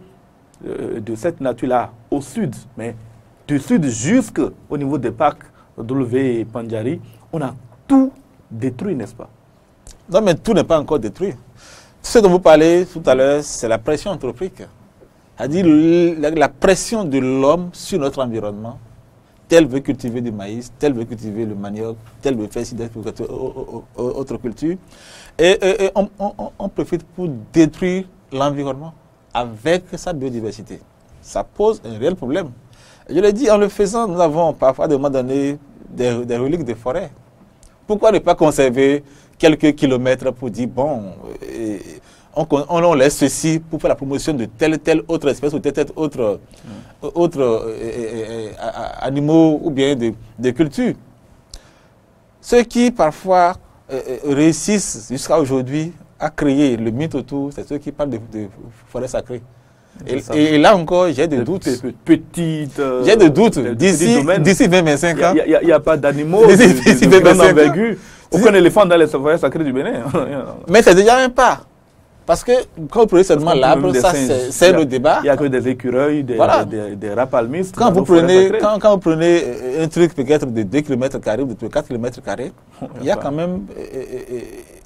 de cette nature-là au sud, mais du sud jusqu'au niveau des parcs W et Pandjari, on a tout détruit, n'est-ce pas? Non, mais tout n'est pas encore détruit. Ce dont vous parlez tout à l'heure, c'est la pression anthropique. C'est-à-dire la, la pression de l'homme sur notre environnement. Tel veut cultiver du maïs, tel veut cultiver le manioc, tel veut faire ci, tel veut faire autre culture. Et, et, et on, on, on profite pour détruire l'environnement avec sa biodiversité. Ça pose un réel problème. Je l'ai dit, en le faisant, nous avons parfois à un moment donné des, des reliques de forêt. Pourquoi ne pas conserver quelques kilomètres pour dire, bon, euh, on, on, on laisse ceci pour faire la promotion de telle telle autre espèce ou telle telle autre, mm. autre euh, euh, euh, animaux ou bien de, de culture. Ce qui parfois euh, réussissent jusqu'à aujourd'hui à créer le mythe autour, c'est ceux qui parlent de, de forêt sacrée. Et, et là encore, j'ai des doutes. Petites. Euh, j'ai des doutes. D'ici vingt à vingt-cinq ans. Il n'y a, a, a pas d'animaux de grande envergure. Aucun éléphant dans les forêts sacrées du Bénin. Mais c'est déjà un pas. Parce que quand vous prenez seulement l'arbre, ça c'est le débat. Il n'y a que des écureuils, des, voilà. des, des, des rapalmistes. Quand vous, prenez, quand, quand vous prenez un truc peut-être de deux kilomètres carrés ou de quatre kilomètres carrés, il y a quand même euh, euh,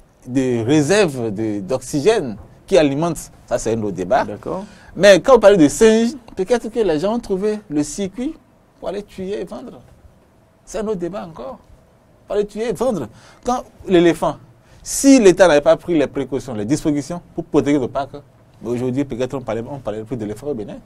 des réserves d'oxygène qui alimentent. Ça, c'est un autre débat. Mais quand vous parlez de singes, peut-être que les gens ont trouvé le circuit pour aller tuer et vendre. C'est un autre débat encore. Pour aller tuer et vendre. Quand l'éléphant, si l'État n'avait pas pris les précautions, les dispositions pour protéger le parc, aujourd'hui, peut-être on ne parlait, parlait plus de l'éléphant au Bénin.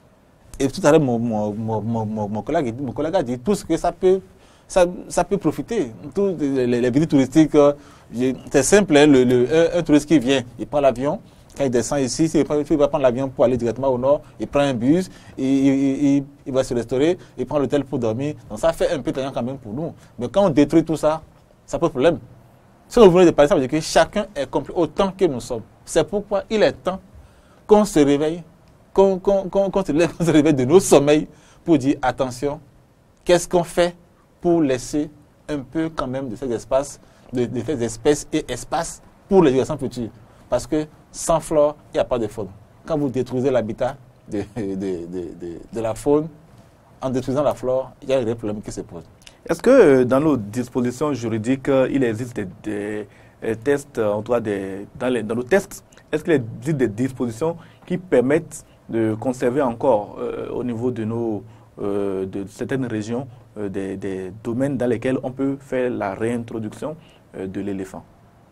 Et tout à l'heure, mon, mon, mon, mon, mon, collègue, mon collègue a dit tout ce que ça peut, ça, ça peut profiter. Tous les, les visites touristiques, c'est simple, hein, le, le, un, un touriste qui vient, il prend l'avion. Quand il descend ici, s'il va prendre l'avion pour aller directement au nord, il prend un bus, il, il, il, il va se restaurer, il prend l'hôtel pour dormir. Donc ça fait un peu tannant quand même pour nous. Mais quand on détruit tout ça, ça pose problème. Si vous venez de parler, ça veut dire que chacun est compris autant que nous sommes. C'est pourquoi il est temps qu'on se réveille, qu'on qu'on, qu'on, qu'on se lève, qu'on se réveille de nos sommeils pour dire attention, qu'est-ce qu'on fait pour laisser un peu quand même de ces espaces, de, de ces espèces et espaces pour les générations futures. Parce que sans flore, il n'y a pas de faune. Quand vous détruisez l'habitat de, de, de, de, de la faune, en détruisant la flore, il y a un vrai problème qui se pose. Est-ce que dans nos dispositions juridiques, il existe des, des tests, en tout cas des, dans, les, dans nos tests, est-ce qu'il existe des dispositions qui permettent de conserver encore euh, au niveau de, nos, euh, de certaines régions euh, des, des domaines dans lesquels on peut faire la réintroduction euh, de l'éléphant?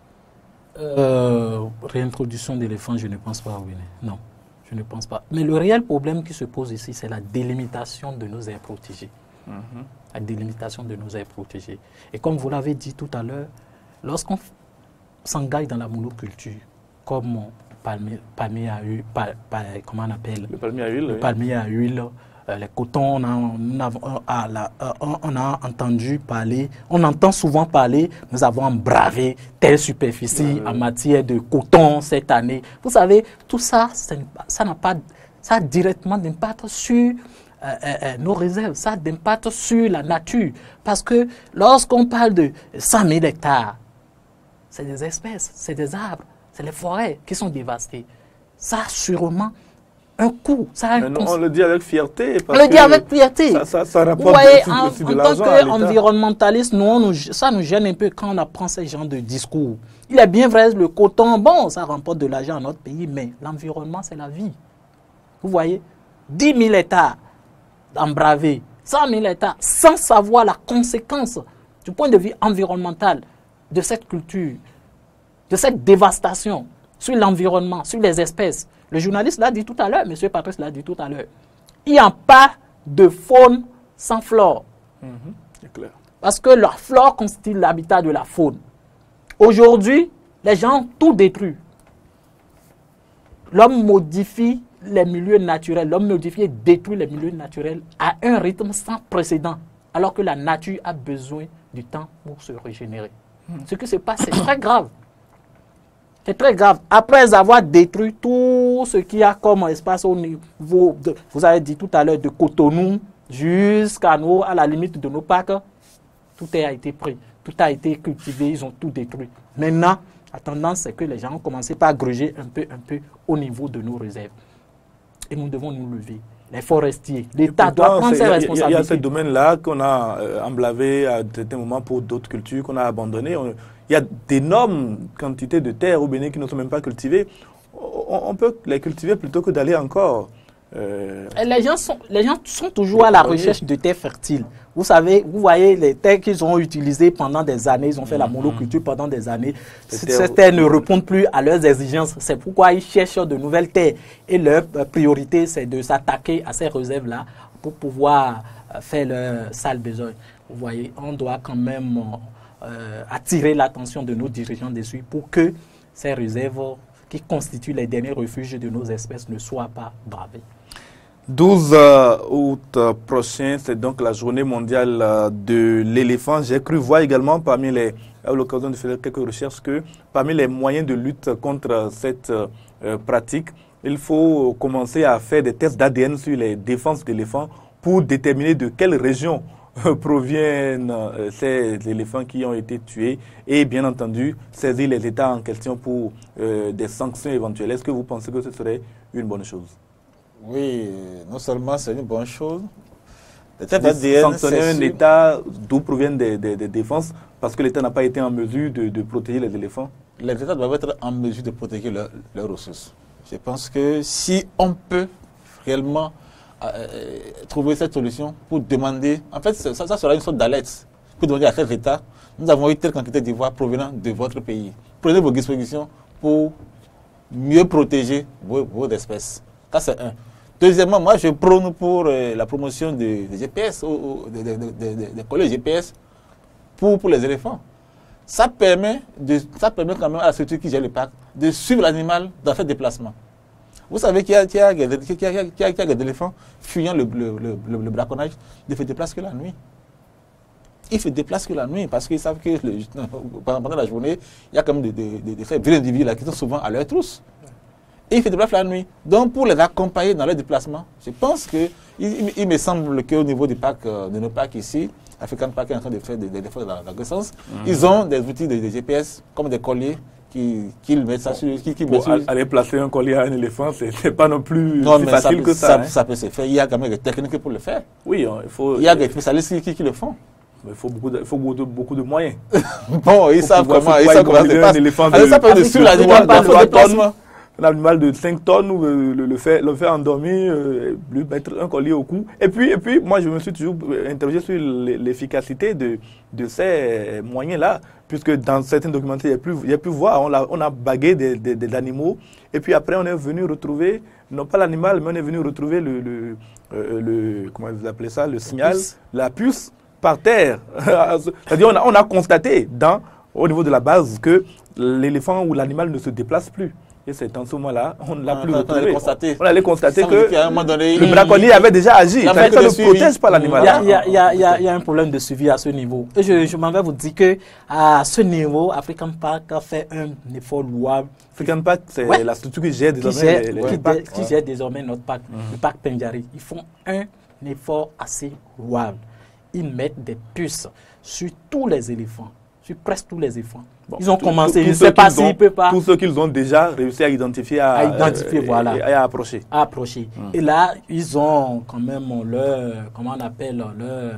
Euh, réintroduction d'éléphants, je ne pense pas, oui. Non, je ne pense pas. Mais le réel problème qui se pose ici, c'est la délimitation de nos aires protégées. Mm-hmm. La délimitation de nos aires protégées. Et comme vous l'avez dit tout à l'heure, lorsqu'on s'engage dans la monoculture, comme palmier, palmier à huile, pal, pal, comment on appelle le palmier à huile, le oui. palmier à huile, euh, les cotons, on a, on, a, on, a, la, on, on a entendu parler, on entend souvent parler, nous avons bravé telle superficie euh, en matière de coton cette année. Vous savez, tout ça, ça n'a pas, ça a directement d'impact sur Euh, euh, nos réserves, ça a d'impact sur la nature. Parce que lorsqu'on parle de cent mille hectares, c'est des espèces, c'est des arbres, c'est les forêts qui sont dévastées. Ça a sûrement un coût. Ça a un non, on le dit avec fierté. Parce on le dit avec fierté. Ça, ça, ça rapporte Vous voyez, aussi, en, aussi en de tant qu'environnementaliste, nous, nous, ça nous gêne un peu quand on apprend ce genre de discours. Il est bien vrai, le coton, bon, ça remporte de l'argent à notre pays, mais l'environnement, c'est la vie. Vous voyez, dix mille hectares embravé, cent mille hectares, sans savoir la conséquence du point de vue environnemental de cette culture, de cette dévastation sur l'environnement, sur les espèces. Le journaliste l'a dit tout à l'heure, M. Patrice l'a dit tout à l'heure. Il n'y a pas de faune sans flore. Mmh, c'est clair. Parce que la flore constitue l'habitat de la faune. Aujourd'hui, les gens ont tout détruit. L'homme modifie les milieux naturels, l'homme modifie et détruit les milieux naturels à un rythme sans précédent, alors que la nature a besoin du temps pour se régénérer. Mmh. Ce qui se passe, c'est très grave. C'est très grave. Après avoir détruit tout ce qu'il y a comme espace au niveau, de, vous avez dit tout à l'heure, de Cotonou jusqu'à nous, à la limite de nos parcs, tout a été pris, tout a été cultivé, ils ont tout détruit. Maintenant, la tendance, c'est que les gens ont commencé par gruger un peu, un peu au niveau de nos réserves. Et nous devons nous lever. Les forestiers, l'État doit prendre ses responsabilités. Il y a ce domaine-là qu'on a euh, emblavé à certains moments pour d'autres cultures qu'on a abandonnées. On, il y a d'énormes quantités de terres au Bénin qui ne sont même pas cultivées. On, on peut les cultiver plutôt que d'aller encore. Euh... Les, gens sont, les gens sont toujours à la recherche de terres fertiles. Vous savez, vous voyez les terres qu'ils ont utilisées pendant des années, ils ont fait mm-hmm. la monoculture pendant des années. Ces terres, terres ne répondent plus à leurs exigences. C'est pourquoi ils cherchent de nouvelles terres. Et leur priorité, c'est de s'attaquer à ces réserves-là pour pouvoir faire leur sale besoin. Vous voyez, on doit quand même euh, attirer l'attention de nos dirigeants dessus pour que ces réserves qui constituent les derniers refuges de nos espèces ne soient pas bravées. douze août prochain, c'est donc la journée mondiale de l'éléphant. J'ai cru voir également parmi les, à l'occasion de faire quelques recherches, que parmi les moyens de lutte contre cette euh, pratique, il faut commencer à faire des tests d'A D N sur les défenses d'éléphants pour déterminer de quelle région proviennent euh, ces éléphants qui ont été tués et bien entendu saisir les États en question pour euh, des sanctions éventuelles. Est-ce que vous pensez que ce serait une bonne chose? Oui, non seulement c'est une bonne chose. Les tests d'A D N, sanctionner un État d'où proviennent des, des, des défenses parce que l'État n'a pas été en mesure de, de protéger les éléphants. Les États doivent être en mesure de protéger leurs leur ressources. Je pense que si on peut réellement euh, trouver cette solution pour demander, en fait, ça, ça sera une sorte d'alerte pour demander à tel État, nous avons eu telle quantité d'ivoire provenant de votre pays. Prenez vos dispositions pour mieux protéger vos, vos espèces. Ça, c'est un. Deuxièmement, moi, je prône pour euh, la promotion des, des G P S, ou, ou, des, des, des, des collèges G P S pour, pour les éléphants. Ça permet, de, ça permet quand même à la structure qui gère le parc de suivre l'animal dans ses déplacements. Vous savez qu'il y a, qu'il y a, qu'il y a, qu'il y a, qu'il y a, qu'il y a des éléphants fuyant le, le, le, le, le braconnage, ils ne se déplacent que la nuit. Ils ne se déplacent que la nuit parce qu'ils savent que le, pendant la journée, il y a quand même des, des, des, des, des individus là qui sont souvent à leur trousse. Et ils se déplacent la nuit. Donc, pour les accompagner dans leur déplacement, je pense que, il, il me semble qu'au niveau du parc, euh, de nos parcs ici, African Park est en train de faire des, des efforts dans, dans ce sens. Mmh. Ils ont des outils de, de G P S, comme des colliers, qui, qui mettent ça sur... Qui, qui pour sur... aller placer un collier à un éléphant, ce n'est pas non plus non, si mais facile ça, que ça. Ça, hein. ça peut se faire. Il y a quand même des techniques pour le faire. Oui, il faut... Il y a des spécialistes qui, qui le font. Il faut beaucoup de, il faut beaucoup de, beaucoup de moyens. Bon, ils savent comment, ils savent comment ça se passe. Alors, ça peut être sur l'animal dans le déplacement. Un animal de cinq tonnes, le, le, le, faire, le faire endormir, euh, lui mettre un collier au cou. Et puis, et puis moi, je me suis toujours interrogé sur l'efficacité de, de ces moyens-là, puisque dans certains documentaires, il y a pu, il y a pu voir, on a, on a bagué des, des, des animaux, et puis après, on est venu retrouver, non pas l'animal, mais on est venu retrouver le, le, euh, le comment vous appelez ça, le signal, la puce, la puce par terre. C'est-à-dire, on a, on a constaté dans, au niveau de la base que l'éléphant ou l'animal ne se déplace plus. Et c'est en ce moment-là, on ne l'a plus retrouvé. On allait constater que le braconnier avait déjà agi. Ça ne protège pas l'animal. Il y, a, il, y a, il, y a, il y a un problème de suivi à ce niveau. Et je, je m'en vais vous dire qu'à ce niveau, African Park a fait un effort louable. African Park, c'est ouais. la structure qui gère désormais qui gère, les, les qui, parcs. Qui gère désormais notre parc, mmh. le parc Pendjari. Ils font un effort assez louable. Ils mettent des puces sur tous les éléphants, sur presque tous les éléphants. Bon, ils ont tout, commencé, tout, je ne sais pas s'ils peuvent pas... Tous ceux qu'ils ont déjà réussi à identifier, à, à, identifier, euh, voilà. et, et à approcher. À approcher. Hum. Et là, ils ont quand même leur, comment on appelle, leur... Euh,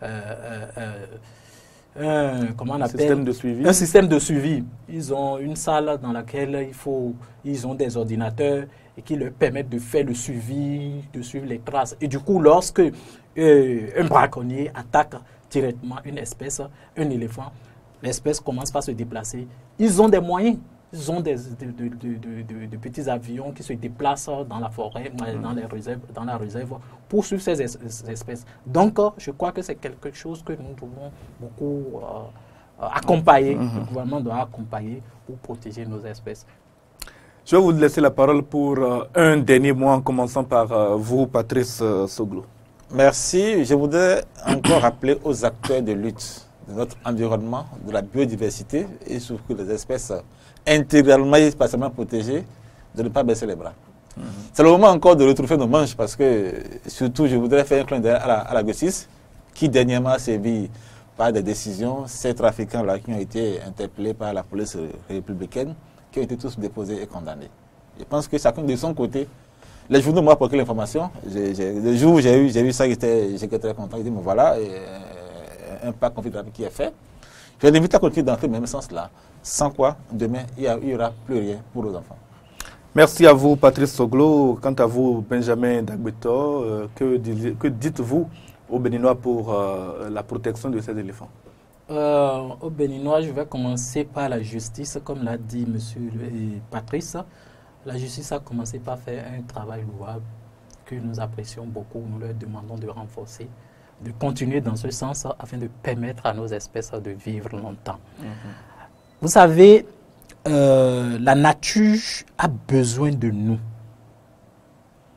euh, euh, un, comment on appelle, système de suivi. Un système de suivi. Ils ont une salle dans laquelle il faut, ils ont des ordinateurs et qui leur permettent de faire le suivi, de suivre les traces. Et du coup, lorsque euh, un braconnier attaque directement une espèce, un éléphant, l'espèce commence par se déplacer. Ils ont des moyens. Ils ont des de, de, de, de, de petits avions qui se déplacent dans la forêt, mmh. dans, les réserves, dans la réserve, pour suivre ces espèces. Donc, je crois que c'est quelque chose que nous devons beaucoup euh, accompagner. Mmh. Le gouvernement doit accompagner pour protéger nos espèces. Je vais vous laisser la parole pour euh, un dernier mot, en commençant par euh, vous, Patrice euh, Soglo. Merci. Je voudrais encore rappeler aux acteurs de lutte de notre environnement, de la biodiversité et surtout des espèces intégralement et spatialement protégées, de ne pas baisser les bras. Mm-hmm. C'est le moment encore de retrouver nos manches parce que, surtout, je voudrais faire un clin d'œil à la, à la justice qui dernièrement a servi par des décisions, ces trafiquants-là qui ont été interpellés par la police républicaine, qui ont été tous déposés et condamnés. Je pense que chacun de son côté, les journaux m'ont apporté l'information. Le jour où j'ai eu, j'ai eu ça, j'étais très content. J'ai dit, mais voilà, et, un pas confidentiel qui est fait. Je les invite à continuer dans ce même sens-là. Sans quoi, demain, il n'y aura plus rien pour nos enfants. Merci à vous, Patrice Soglo. Quant à vous, Benjamin Dagbeto, euh, que, que dites-vous aux Béninois pour euh, la protection de ces éléphants? euh, Aux Béninois, je vais commencer par la justice, comme l'a dit M. Patrice. La justice a commencé par faire un travail louable que nous apprécions beaucoup. Nous leur demandons de renforcer, de continuer dans ce sens afin de permettre à nos espèces de vivre longtemps. Mmh. Vous savez, euh, la nature a besoin de nous.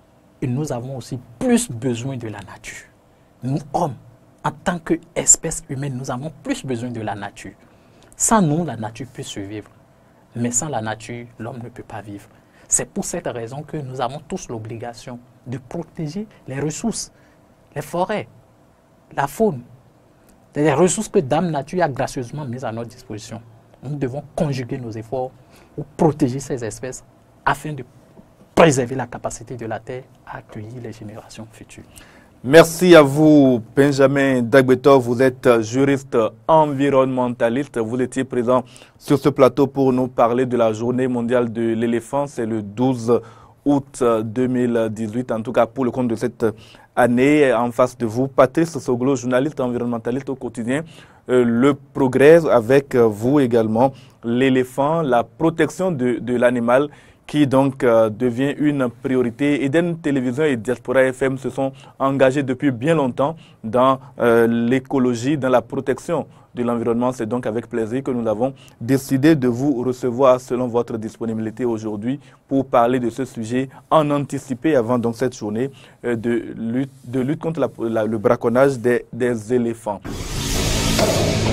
et nous avons aussi plus besoin de la nature. Nous, hommes, en tant qu'espèce humaine, nous avons plus besoin de la nature. Sans nous, la nature peut survivre. Mais sans la nature, l'homme ne peut pas vivre. C'est pour cette raison que nous avons tous l'obligation de protéger les ressources, les forêts, la faune, les ressources que Dame Nature a gracieusement mises à notre disposition. Nous devons conjuguer nos efforts pour protéger ces espèces afin de préserver la capacité de la Terre à accueillir les générations futures. Merci à vous, Benjamin Dagbetor. Vous êtes juriste environnementaliste. Vous étiez présent sur ce plateau pour nous parler de la journée mondiale de l'éléphant. C'est le douze août deux mille dix-huit, en tout cas pour le compte de cette année. En face de vous, Patrice Soglo, journaliste environnementaliste au quotidien euh, Le Progrès, avec vous également l'éléphant, la protection de, de l'animal, qui donc euh, devient une priorité. Eden Télévision et Diaspora F M se sont engagés depuis bien longtemps dans euh, l'écologie, dans la protection de l'environnement. C'est donc avec plaisir que nous avons décidé de vous recevoir selon votre disponibilité aujourd'hui pour parler de ce sujet en anticipé avant donc cette journée euh, de, lutte, de lutte contre la, la, le braconnage des, des éléphants.